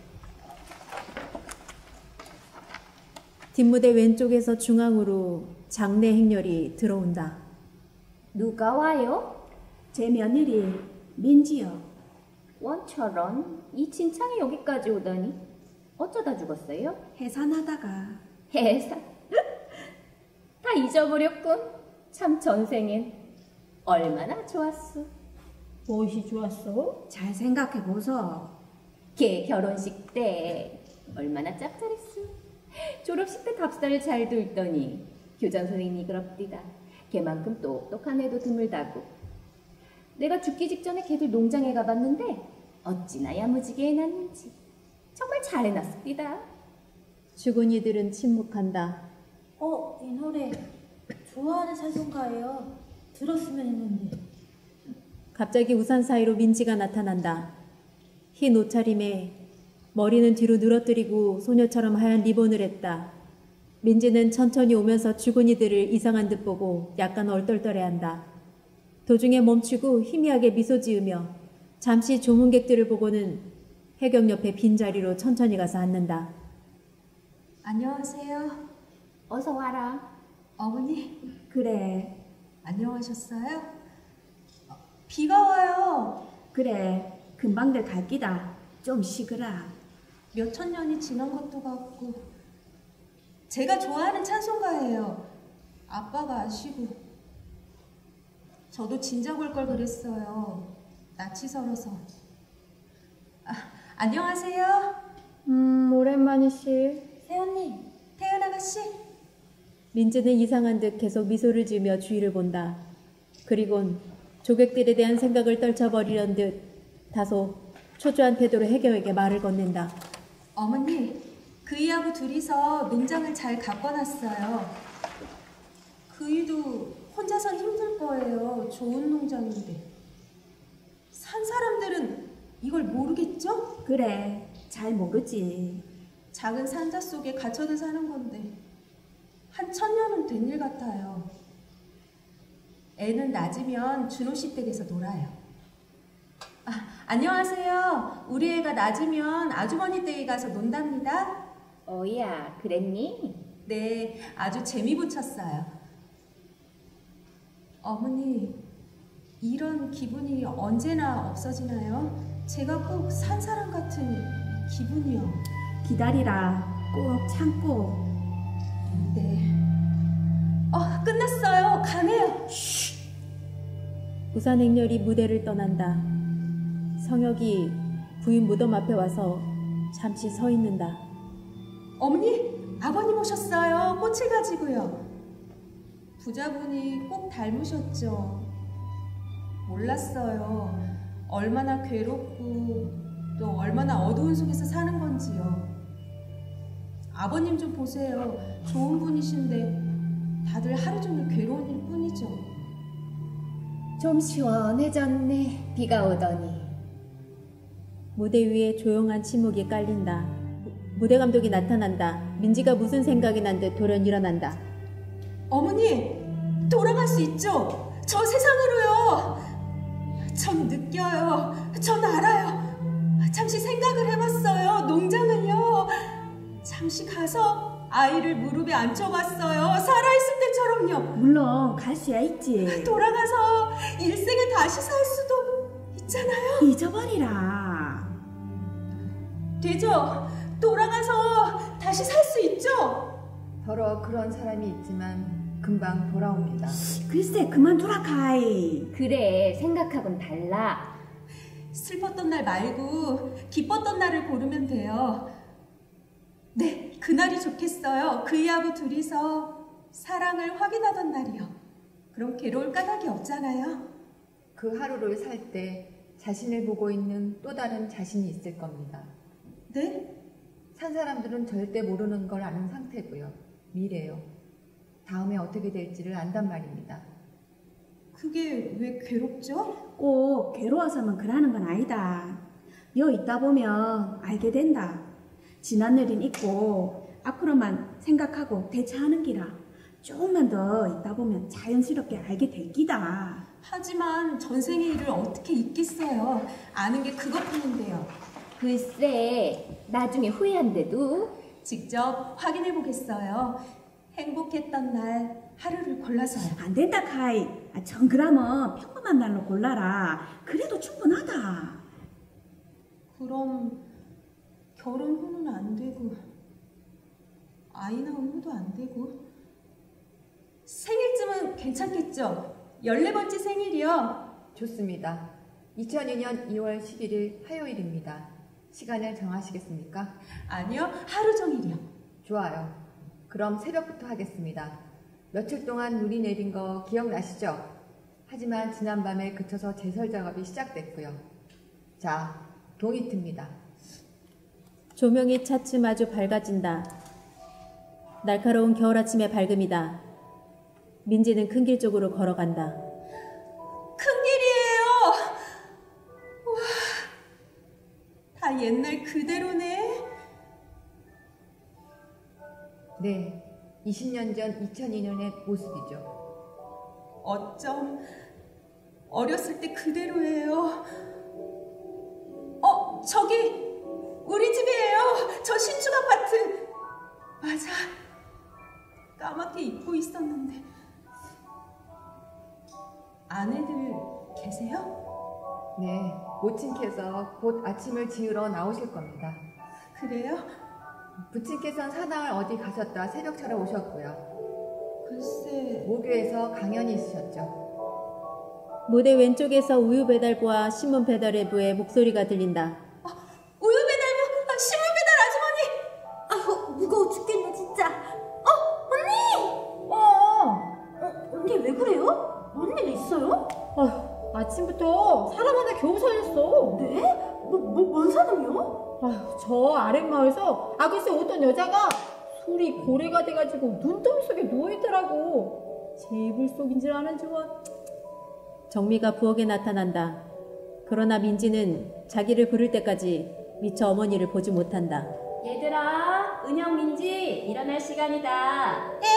뒷무대 왼쪽에서 중앙으로 장례 행렬이 들어온다. 누가 와요? 제 며느리 민지요. 원처럼 이 진창이 여기까지 오다니. 어쩌다 죽었어요? 해산하다가. 해산? 다 잊어버렸군. 참 전생엔 얼마나 좋았어. 무엇이 좋았어? 잘 생각해보소. 걔 결혼식 때 얼마나 짭짤했어. 졸업식 때 답사를 잘 들더니 교장 선생님이 그럽디다. 걔만큼 똑똑한 애도 드물다고. 내가 죽기 직전에 걔들 농장에 가봤는데 어찌나 야무지게 해놨는지. 정말 잘 해놨습니다. 죽은 이들은 침묵한다. 어, 이 노래 좋아하는 찬송가예요. 들었으면 했는데. 갑자기 우산 사이로 민지가 나타난다. 흰 옷차림에 머리는 뒤로 늘어뜨리고 소녀처럼 하얀 리본을 했다. 민지는 천천히 오면서 죽은 이들을 이상한 듯 보고 약간 얼떨떨해한다. 도중에 멈추고 희미하게 미소 지으며 잠시 조문객들을 보고는 해경 옆에 빈자리로 천천히 가서 앉는다. 안녕하세요. 어서 와라. 어머니, 그래. 안녕하셨어요? 어, 비가 와요. 그래. 금방들 갈 기다. 좀 쉬거라. 몇천 년이 지난 것도 같고. 제가 좋아하는 찬송가예요. 아빠가 아시고. 저도 진작 올 걸 그랬어요. 낯이 설어서. 아, 안녕하세요. 음, 오랜만이시. 새언니, 태연 아가씨. 민지는 이상한 듯 계속 미소를 지으며 주위를 본다. 그리곤 조객들에 대한 생각을 떨쳐버리려는 듯 다소 초조한 태도로 혜경에게 말을 건넨다. 어머니, 그이하고 둘이서 농장을 잘 가꿔놨어요. 그이도 혼자선 힘들 거예요. 좋은 농장인데. 산 사람들은 이걸 모르겠죠? 그래, 잘 모르지. 작은 산자 속에 갇혀들 사는 건데 한 천년은 된 일 같아요. 애는 낮이면 준호 씨 댁에서 놀아요. 아, 안녕하세요. 우리 애가 낮이면 아주머니 댁에 가서 논답니다. 어야, 그랬니? 네, 아주 재미 붙였어요. 어머니, 이런 기분이 언제나 없어지나요? 제가 꼭 산 사람 같은 기분이요. 기다리라. 꼭 참고. 네. 어, 끝났어요. 가네요. 우산 행렬이 무대를 떠난다. 성혁이 부인 무덤 앞에 와서 잠시 서 있는다. 어머니, 아버님 오셨어요. 꽃을 가지고요. 부자분이 꼭 닮으셨죠. 몰랐어요. 얼마나 괴롭고 또 얼마나 어두운 속에서 사는 건지요. 아버님 좀 보세요. 좋은 분이신데 다들 하루 종일 괴로운 일 뿐이죠. 좀 시원해졌네. 비가 오더니. 무대 위에 조용한 침묵이 깔린다. 무대 감독이 나타난다. 민지가 무슨 생각이 난 듯 돌연 일어난다. 어머니, 돌아갈 수 있죠? 저 세상으로요. 전 느껴요. 전 알아요. 잠시 생각을 해봤어요. 농장은요. 잠시 가서 아이를 무릎에 앉혀봤어요. 살아있을 때처럼요. 물론 갈 수야 있지. 돌아가서 일생을 다시 살 수도 있잖아요. 잊어버리라. 되죠? 돌아가서 다시 살 수 있죠? 더러 그런 사람이 있지만 금방 돌아옵니다. 글쎄, 그만두라 카이. 그래, 생각하곤 달라. 슬펐던 날 말고 기뻤던 날을 고르면 돼요. 네, 그날이 좋겠어요. 그이하고 둘이서 사랑을 확인하던 날이요. 그럼 괴로울 까닭이 없잖아요. 그 하루를 살 때 자신을 보고 있는 또 다른 자신이 있을 겁니다. 네? 산 사람들은 절대 모르는 걸 아는 상태고요. 미래요. 다음에 어떻게 될지를 안단 말입니다. 그게 왜 괴롭죠? 꼭 괴로워서만 그러는 건 아니다. 여 있다 보면 알게 된다. 지난 일은 잊고 앞으로만 생각하고 대처하는 기라. 조금만 더 있다 보면 자연스럽게 알게 될 기다. 하지만 전생의 일을 어떻게 잊겠어요. 아는 게 그것뿐인데요. 글쎄, 나중에 후회한대도. 직접 확인해 보겠어요. 행복했던 날 하루를 골라서요. 안 된다 카이. 아, 전 그러면 평범한 날로 골라라. 그래도 충분하다. 그럼 결혼 후는 안 되고 아이 낳은 후도 안 되고 생일쯤은 괜찮겠죠? 열네 번째 생일이요. 좋습니다. 이천이 년 이월 십일일 화요일입니다. 시간을 정하시겠습니까? 아니요, 하루 종일이요. 좋아요. 그럼 새벽부터 하겠습니다. 며칠 동안 눈이 내린 거 기억나시죠? 하지만 지난밤에 그쳐서 제설 작업이 시작됐고요. 자, 동이 틉니다. 조명이 차츰 아주 밝아진다. 날카로운 겨울 아침의 밝음이다. 민지는 큰 길 쪽으로 걸어간다. 큰 길이에요. 와, 다 옛날 그대로네. 네, 이십 년 전 이천이 년의 모습이죠. 어쩜 어렸을 때 그대로예요. 어, 저기 우리 집이에요. 저 신축 아파트. 맞아. 까맣게 잊고 있었는데. 아내들 계세요? 네, 모친께서 곧 아침을 지으러 나오실 겁니다. 그래요? 부친께서는 사당을 어디 가셨다 새벽차로 오셨고요. 글쎄, 모교에서 강연이 있으셨죠. 무대 왼쪽에서 우유 배달부와 신문 배달부의 목소리가 들린다. 우유 배달부, 아, 신문 배달 아주머니! 아휴, 무거워 죽겠네, 진짜. 어, 언니! 어, 어, 언니 왜 그래요? 뭔 일 있어요? 아휴, 아침부터 사람 하나 겨우 살렸어. 네? 뭐, 뭐, 뭔 사람이요? 아휴, 저 아랫마을에서 아 글쎄 어떤 여자가 술이 고래가 돼가지고 눈더미 속에 누워있더라고. 제 이불 속인 줄 아는 좋아. 정미가 부엌에 나타난다. 그러나 민지는 자기를 부를 때까지 미처 어머니를 보지 못한다. 얘들아, 은영, 민지 일어날 시간이다. 네,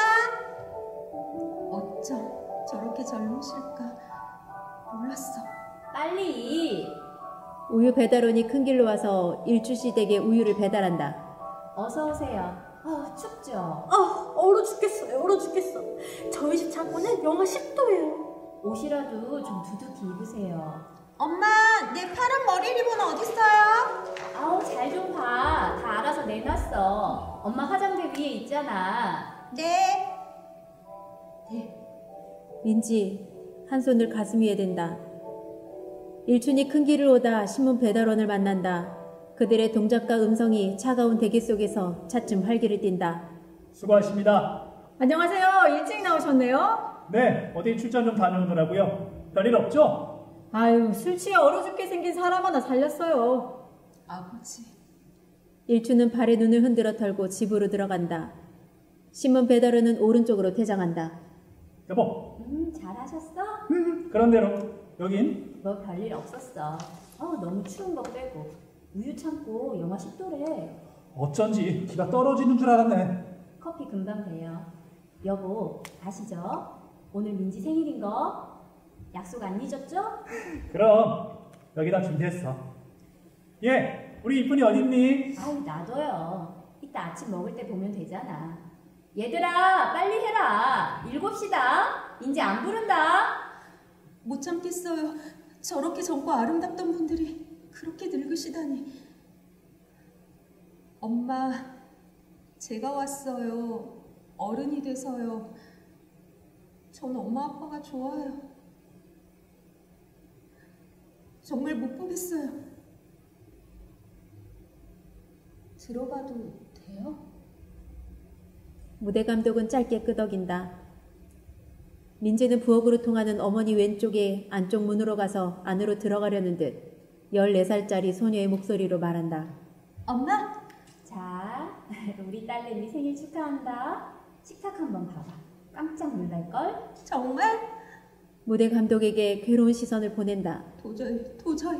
엄마. 어쩜 저렇게 젊으실까 몰랐어. 빨리. 우유 배달원이 큰 길로 와서 일주시 댁에 우유를 배달한다. 어서 오세요. 어, 춥죠? 아, 얼어 죽겠어요. 얼어 죽겠어. 저희 집 창고는 영하 십 도예요. 옷이라도 좀 두둑히 입으세요. 엄마, 내 파란 머리 리본 어딨어요? 아우, 잘 좀 봐. 다 알아서 내놨어. 엄마 화장대 위에 있잖아. 네. 민지 한 손을 가슴 위에 댄다. 일춘이 큰 길을 오다 신문 배달원을 만난다. 그들의 동작과 음성이 차가운 대기 속에서 차츰 활기를 띈다. 수고하십니다. 안녕하세요. 일찍 나오셨네요. 네, 어디 출장 좀 다녀오느라고요. 별일 없죠? 아유, 술 취해 얼어 죽게 생긴 사람 하나 살렸어요. 아버지. 일춘은 발에 눈을 흔들어 털고 집으로 들어간다. 신문 배달원은 오른쪽으로 퇴장한다. 여보. 음, 잘하셨어? 음, 그런 대로. 여긴? 뭐 별일 없었어. 어, 너무 추운 거 빼고. 우유 창고 영하 십 도래. 어쩐지 기가 떨어지는 줄 알았네. 커피 금방 돼요. 여보, 아시죠? 오늘 민지 생일인 거 약속 안 잊었죠? 그럼 여기다 준비했어. 예, 우리 이쁜이 어딨니? 아유, 놔둬요. 이따 아침 먹을 때 보면 되잖아. 얘들아, 빨리 해라. 일곱 시다. 이제 안 부른다. 못 참겠어요. 저렇게 젊고 아름답던 분들이 그렇게 늙으시다니. 엄마, 제가 왔어요. 어른이 돼서요. 전 엄마 아빠가 좋아요. 정말 못 보겠어요. 들어가도 돼요? 무대 감독은 짧게 끄덕인다. 민지는 부엌으로 통하는 어머니 왼쪽에 안쪽 문으로 가서 안으로 들어가려는 듯 열네 살짜리 소녀의 목소리로 말한다. 엄마? 자, 우리 딸내미 생일 축하한다. 식탁 한번 봐봐. 깜짝 놀랄걸? 정말? 무대 감독에게 괴로운 시선을 보낸다. 도저히, 도저히.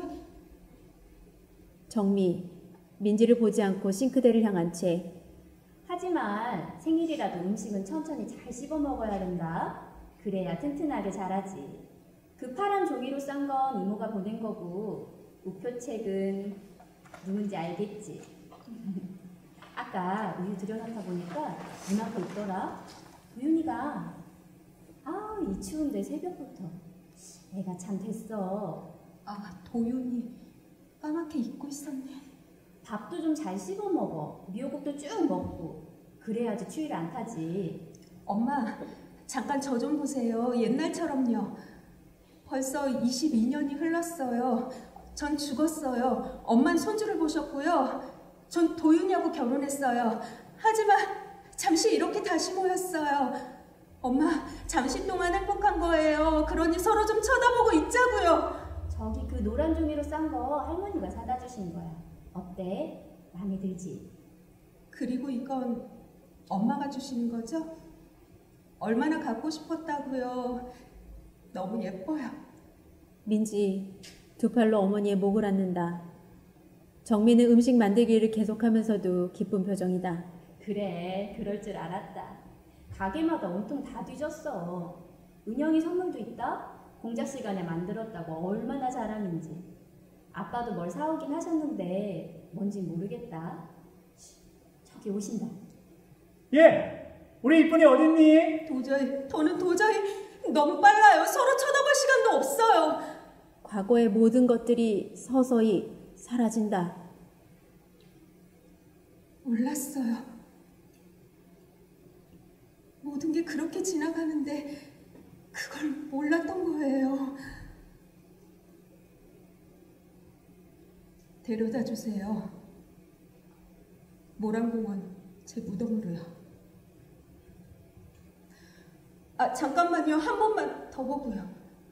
정미, 민지를 보지 않고 싱크대를 향한 채. 하지만 생일이라도 음식은 천천히 잘 씹어 먹어야 된다. 그래야 튼튼하게 자라지. 그 파란 종이로 싼 건 이모가 보낸 거고 우표책은 누군지 알겠지? 아까 우유 들여놓다 보니까 문 앞에 있더라. 우윤이가 아, 이 추운데 새벽부터 애가 참 됐어. 아, 도윤이 까맣게 잊고 있었네. 밥도 좀 잘 씹어 먹어. 미역국도 쭉 먹고. 그래야지 추위를 안 타지. 엄마, 잠깐 저 좀 보세요. 옛날처럼요. 벌써 이십이 년이 흘렀어요. 전 죽었어요. 엄만 손주를 보셨고요. 전 도윤이하고 결혼했어요. 하지만 잠시 이렇게 다시 모였어요. 엄마, 잠시 동안 행복한 거예요. 그러니 서로 좀 쳐다보고 있자고요. 저기 그 노란 종이로 싼 거 할머니가 사다 주신 거야. 어때? 마음에 들지? 그리고 이건 엄마가 주시는 거죠? 얼마나 갖고 싶었다고요. 너무 예뻐요. 민지 두 팔로 어머니의 목을 안는다. 정미는 음식 만들기를 계속하면서도 기쁜 표정이다. 그래, 그럴 줄 알았다. 가게마다 온통 다 뒤졌어. 은영이 선물도 있다? 공작 시간에 만들었다고 얼마나 자랑인지. 아빠도 뭘 사오긴 하셨는데 뭔진 모르겠다. 저기 오신다. 예, 우리 이쁜이 어딨니? 도저히, 저는 도저히 너무 빨라요. 서로 쳐다볼 시간도 없어요. 과거의 모든 것들이 서서히 사라진다. 몰랐어요. 뭐, 모든 게 그렇게 지나가는데 그걸 몰랐던 거예요. 데려다 주세요. 모란공원 제 무덤으로요. 아, 잠깐만요. 한 번만 더 보고요.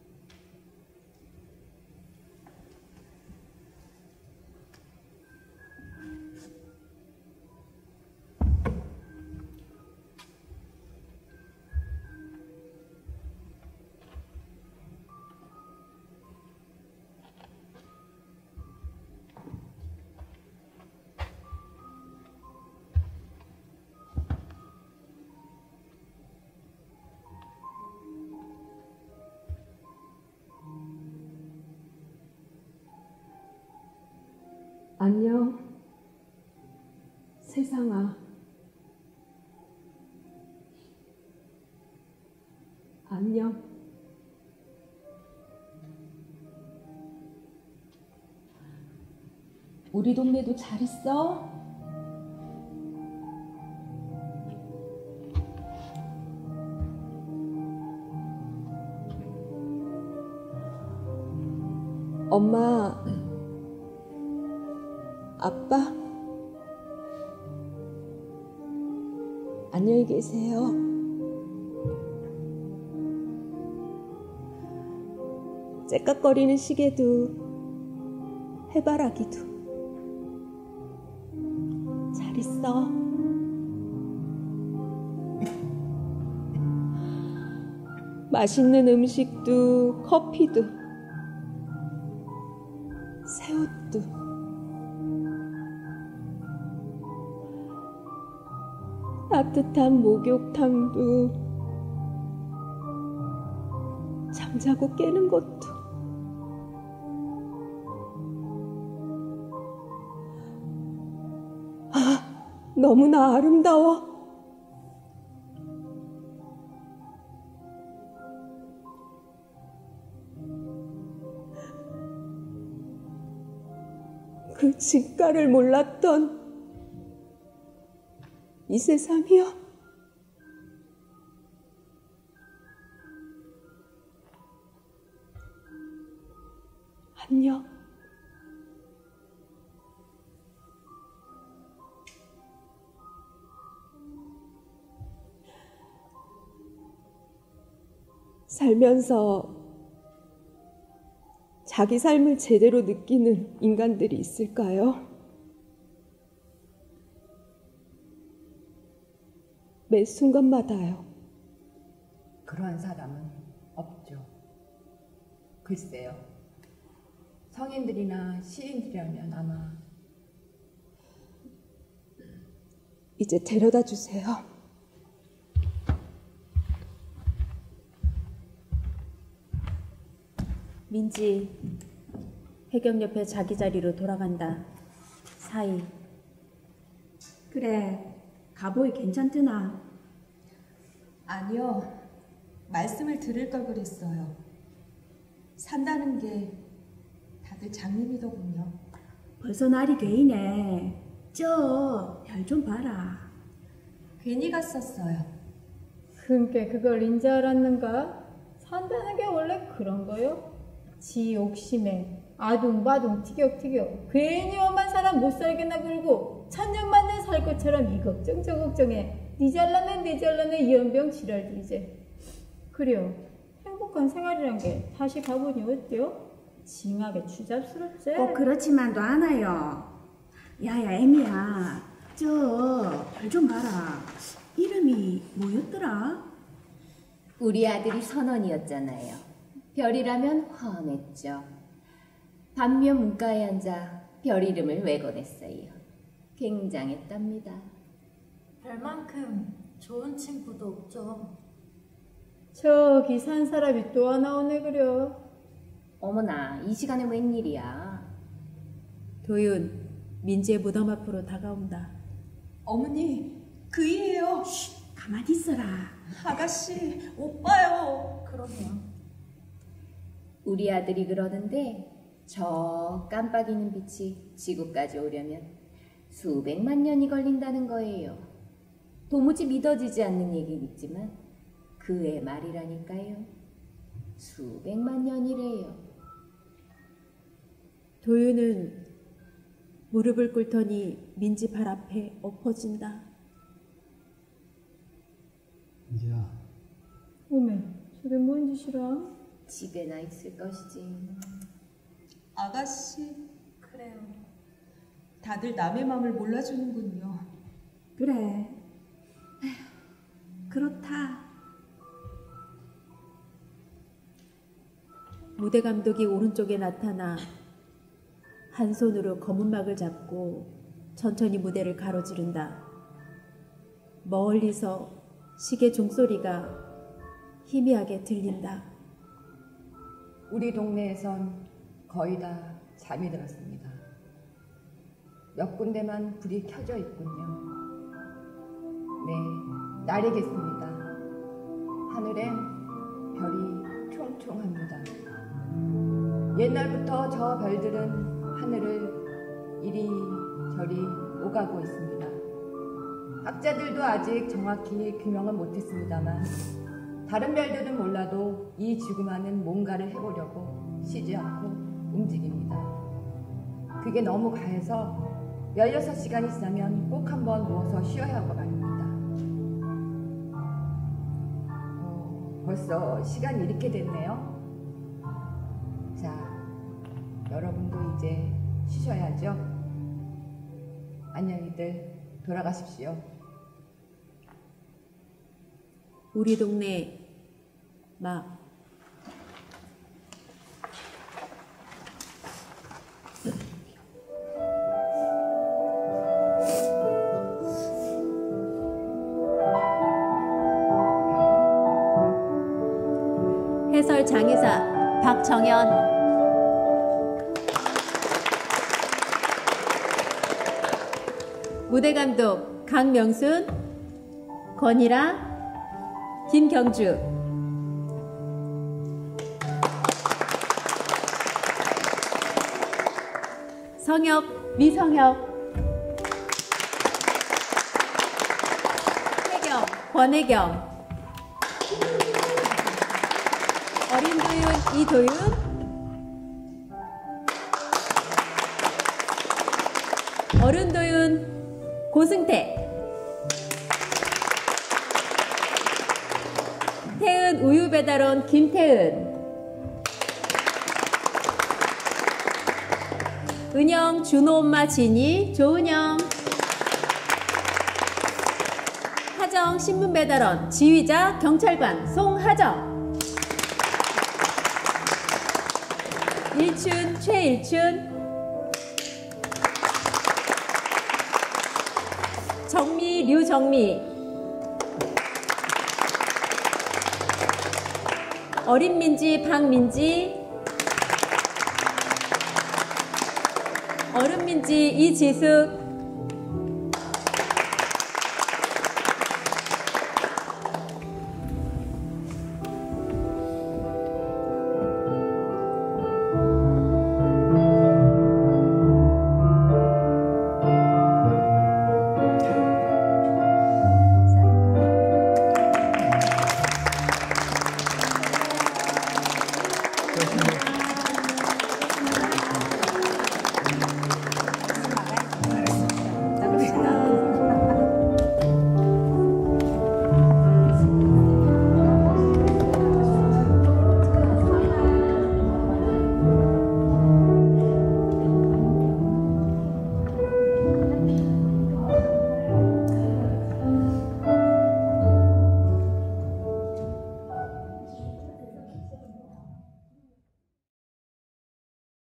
안녕, 세상아. 안녕. 우리 동네도 잘 있어? 엄마, 아빠, 안녕히 계세요. 째깍거리는 시계도 해바라기도 잘 있어. 맛있는 음식도 커피도 새 옷도 따뜻한 목욕탕도 잠자고 깨는 것도 아, 너무나 아름다워. 그 진가를 몰랐던 이 세상이요. 안녕. 살면서 자기 삶을 제대로 느끼는 인간들이 있을까요? 매 순간마다요. 그러한 사람은 없죠. 글쎄요. 성인들이나 시인들이라면 아마. 이제 데려다 주세요. 민지, 혜경 옆에 자기 자리로 돌아간다. 사이. 그래, 가보이 괜찮드나? 아니요. 말씀을 들을 걸 그랬어요. 산다는 게 다들 장님이더군요. 벌써 날이 개이네. 저 별 좀 봐라. 괜히 갔었어요. 그게 그걸 인지 알았는가? 산다는 게 원래 그런 거요? 지 욕심에 아둥바둥 티격티격 괜히 엄한 사람 못 살겠나 그러고 천년만년 살 것처럼 이 걱정 저 걱정해 니 잘나네 니 잘나네 이 연병 지랄들 이제. 그래요. 행복한 생활이란 게 다시 가보니 어때요? 징하게 추잡스럽지? 꼭 그렇지만도 않아요. 야야 애미야, 저 별 좀 봐라. 이름이 뭐였더라? 우리 아들이 선원이었잖아요. 별이라면 훤했죠. 반면 문가에 앉아 별 이름을 외곤했어요. 굉장했답니다. 별만큼 좋은 친구도 없죠. 저기 산 사람이 또 하나 오네 그려. 어머나, 이 시간에 웬일이야. 도윤, 민지의 무덤 앞으로 다가온다. 어머니, 그이에요. 쉿, 가만히 있어라. 아가씨, 오빠요. 그러네요. 우리 아들이 그러는데 저 깜빡이는 빛이 지구까지 오려면 수백만 년이 걸린다는 거예요. 도무지 믿어지지 않는 얘기겠지만 그의 말이라니까요. 수백만 년이래요. 도윤은 무릎을 꿇더니 민지 발 앞에 엎어진다. 민지야. 오메, 저게 뭔 짓이라? 집에나 있을 것이지. 아가씨, 그래요. 다들 남의 마음을 몰라주는군요. 그래. 에휴, 그렇다. 무대 감독이 오른쪽에 나타나 한 손으로 검은 막을 잡고 천천히 무대를 가로지른다. 멀리서 시계 종소리가 희미하게 들린다. 우리 동네에선 거의 다 잠이 들었습니다. 몇 군데만 불이 켜져 있군요. 네, 날이겠습니다. 하늘엔 별이 총총합니다. 옛날부터 저 별들은 하늘을 이리저리 오가고 있습니다. 학자들도 아직 정확히 규명은 못했습니다만 다른 별들은 몰라도 이 지구만은 뭔가를 해보려고 쉬지 않고 움직입니다. 그게 너무 과해서 열여섯 시간이 지나면 꼭 한번 누워서 쉬어야 하고 말입니다. 어, 벌써 시간이 이렇게 됐네요. 자, 여러분도 이제 쉬셔야죠. 안녕히들 돌아가십시오. 우리 동네 막 해설 장의사 박정현, 무대 감독 강명순, 권희라, 김경주, 성혁, 미성혁, 혜경, 권혜경, 어린 도윤, 이도윤, 어른 도윤, 고승태, 태은 우유배달원 김태은, 은영 준호 엄마 진이 조은영, 하정 신문배달원 지휘자 경찰관 송하정, 일춘 최일춘, 정미 류정미, 어린 민지 박민지, 어른 민지 이지숙, 고맙습니다.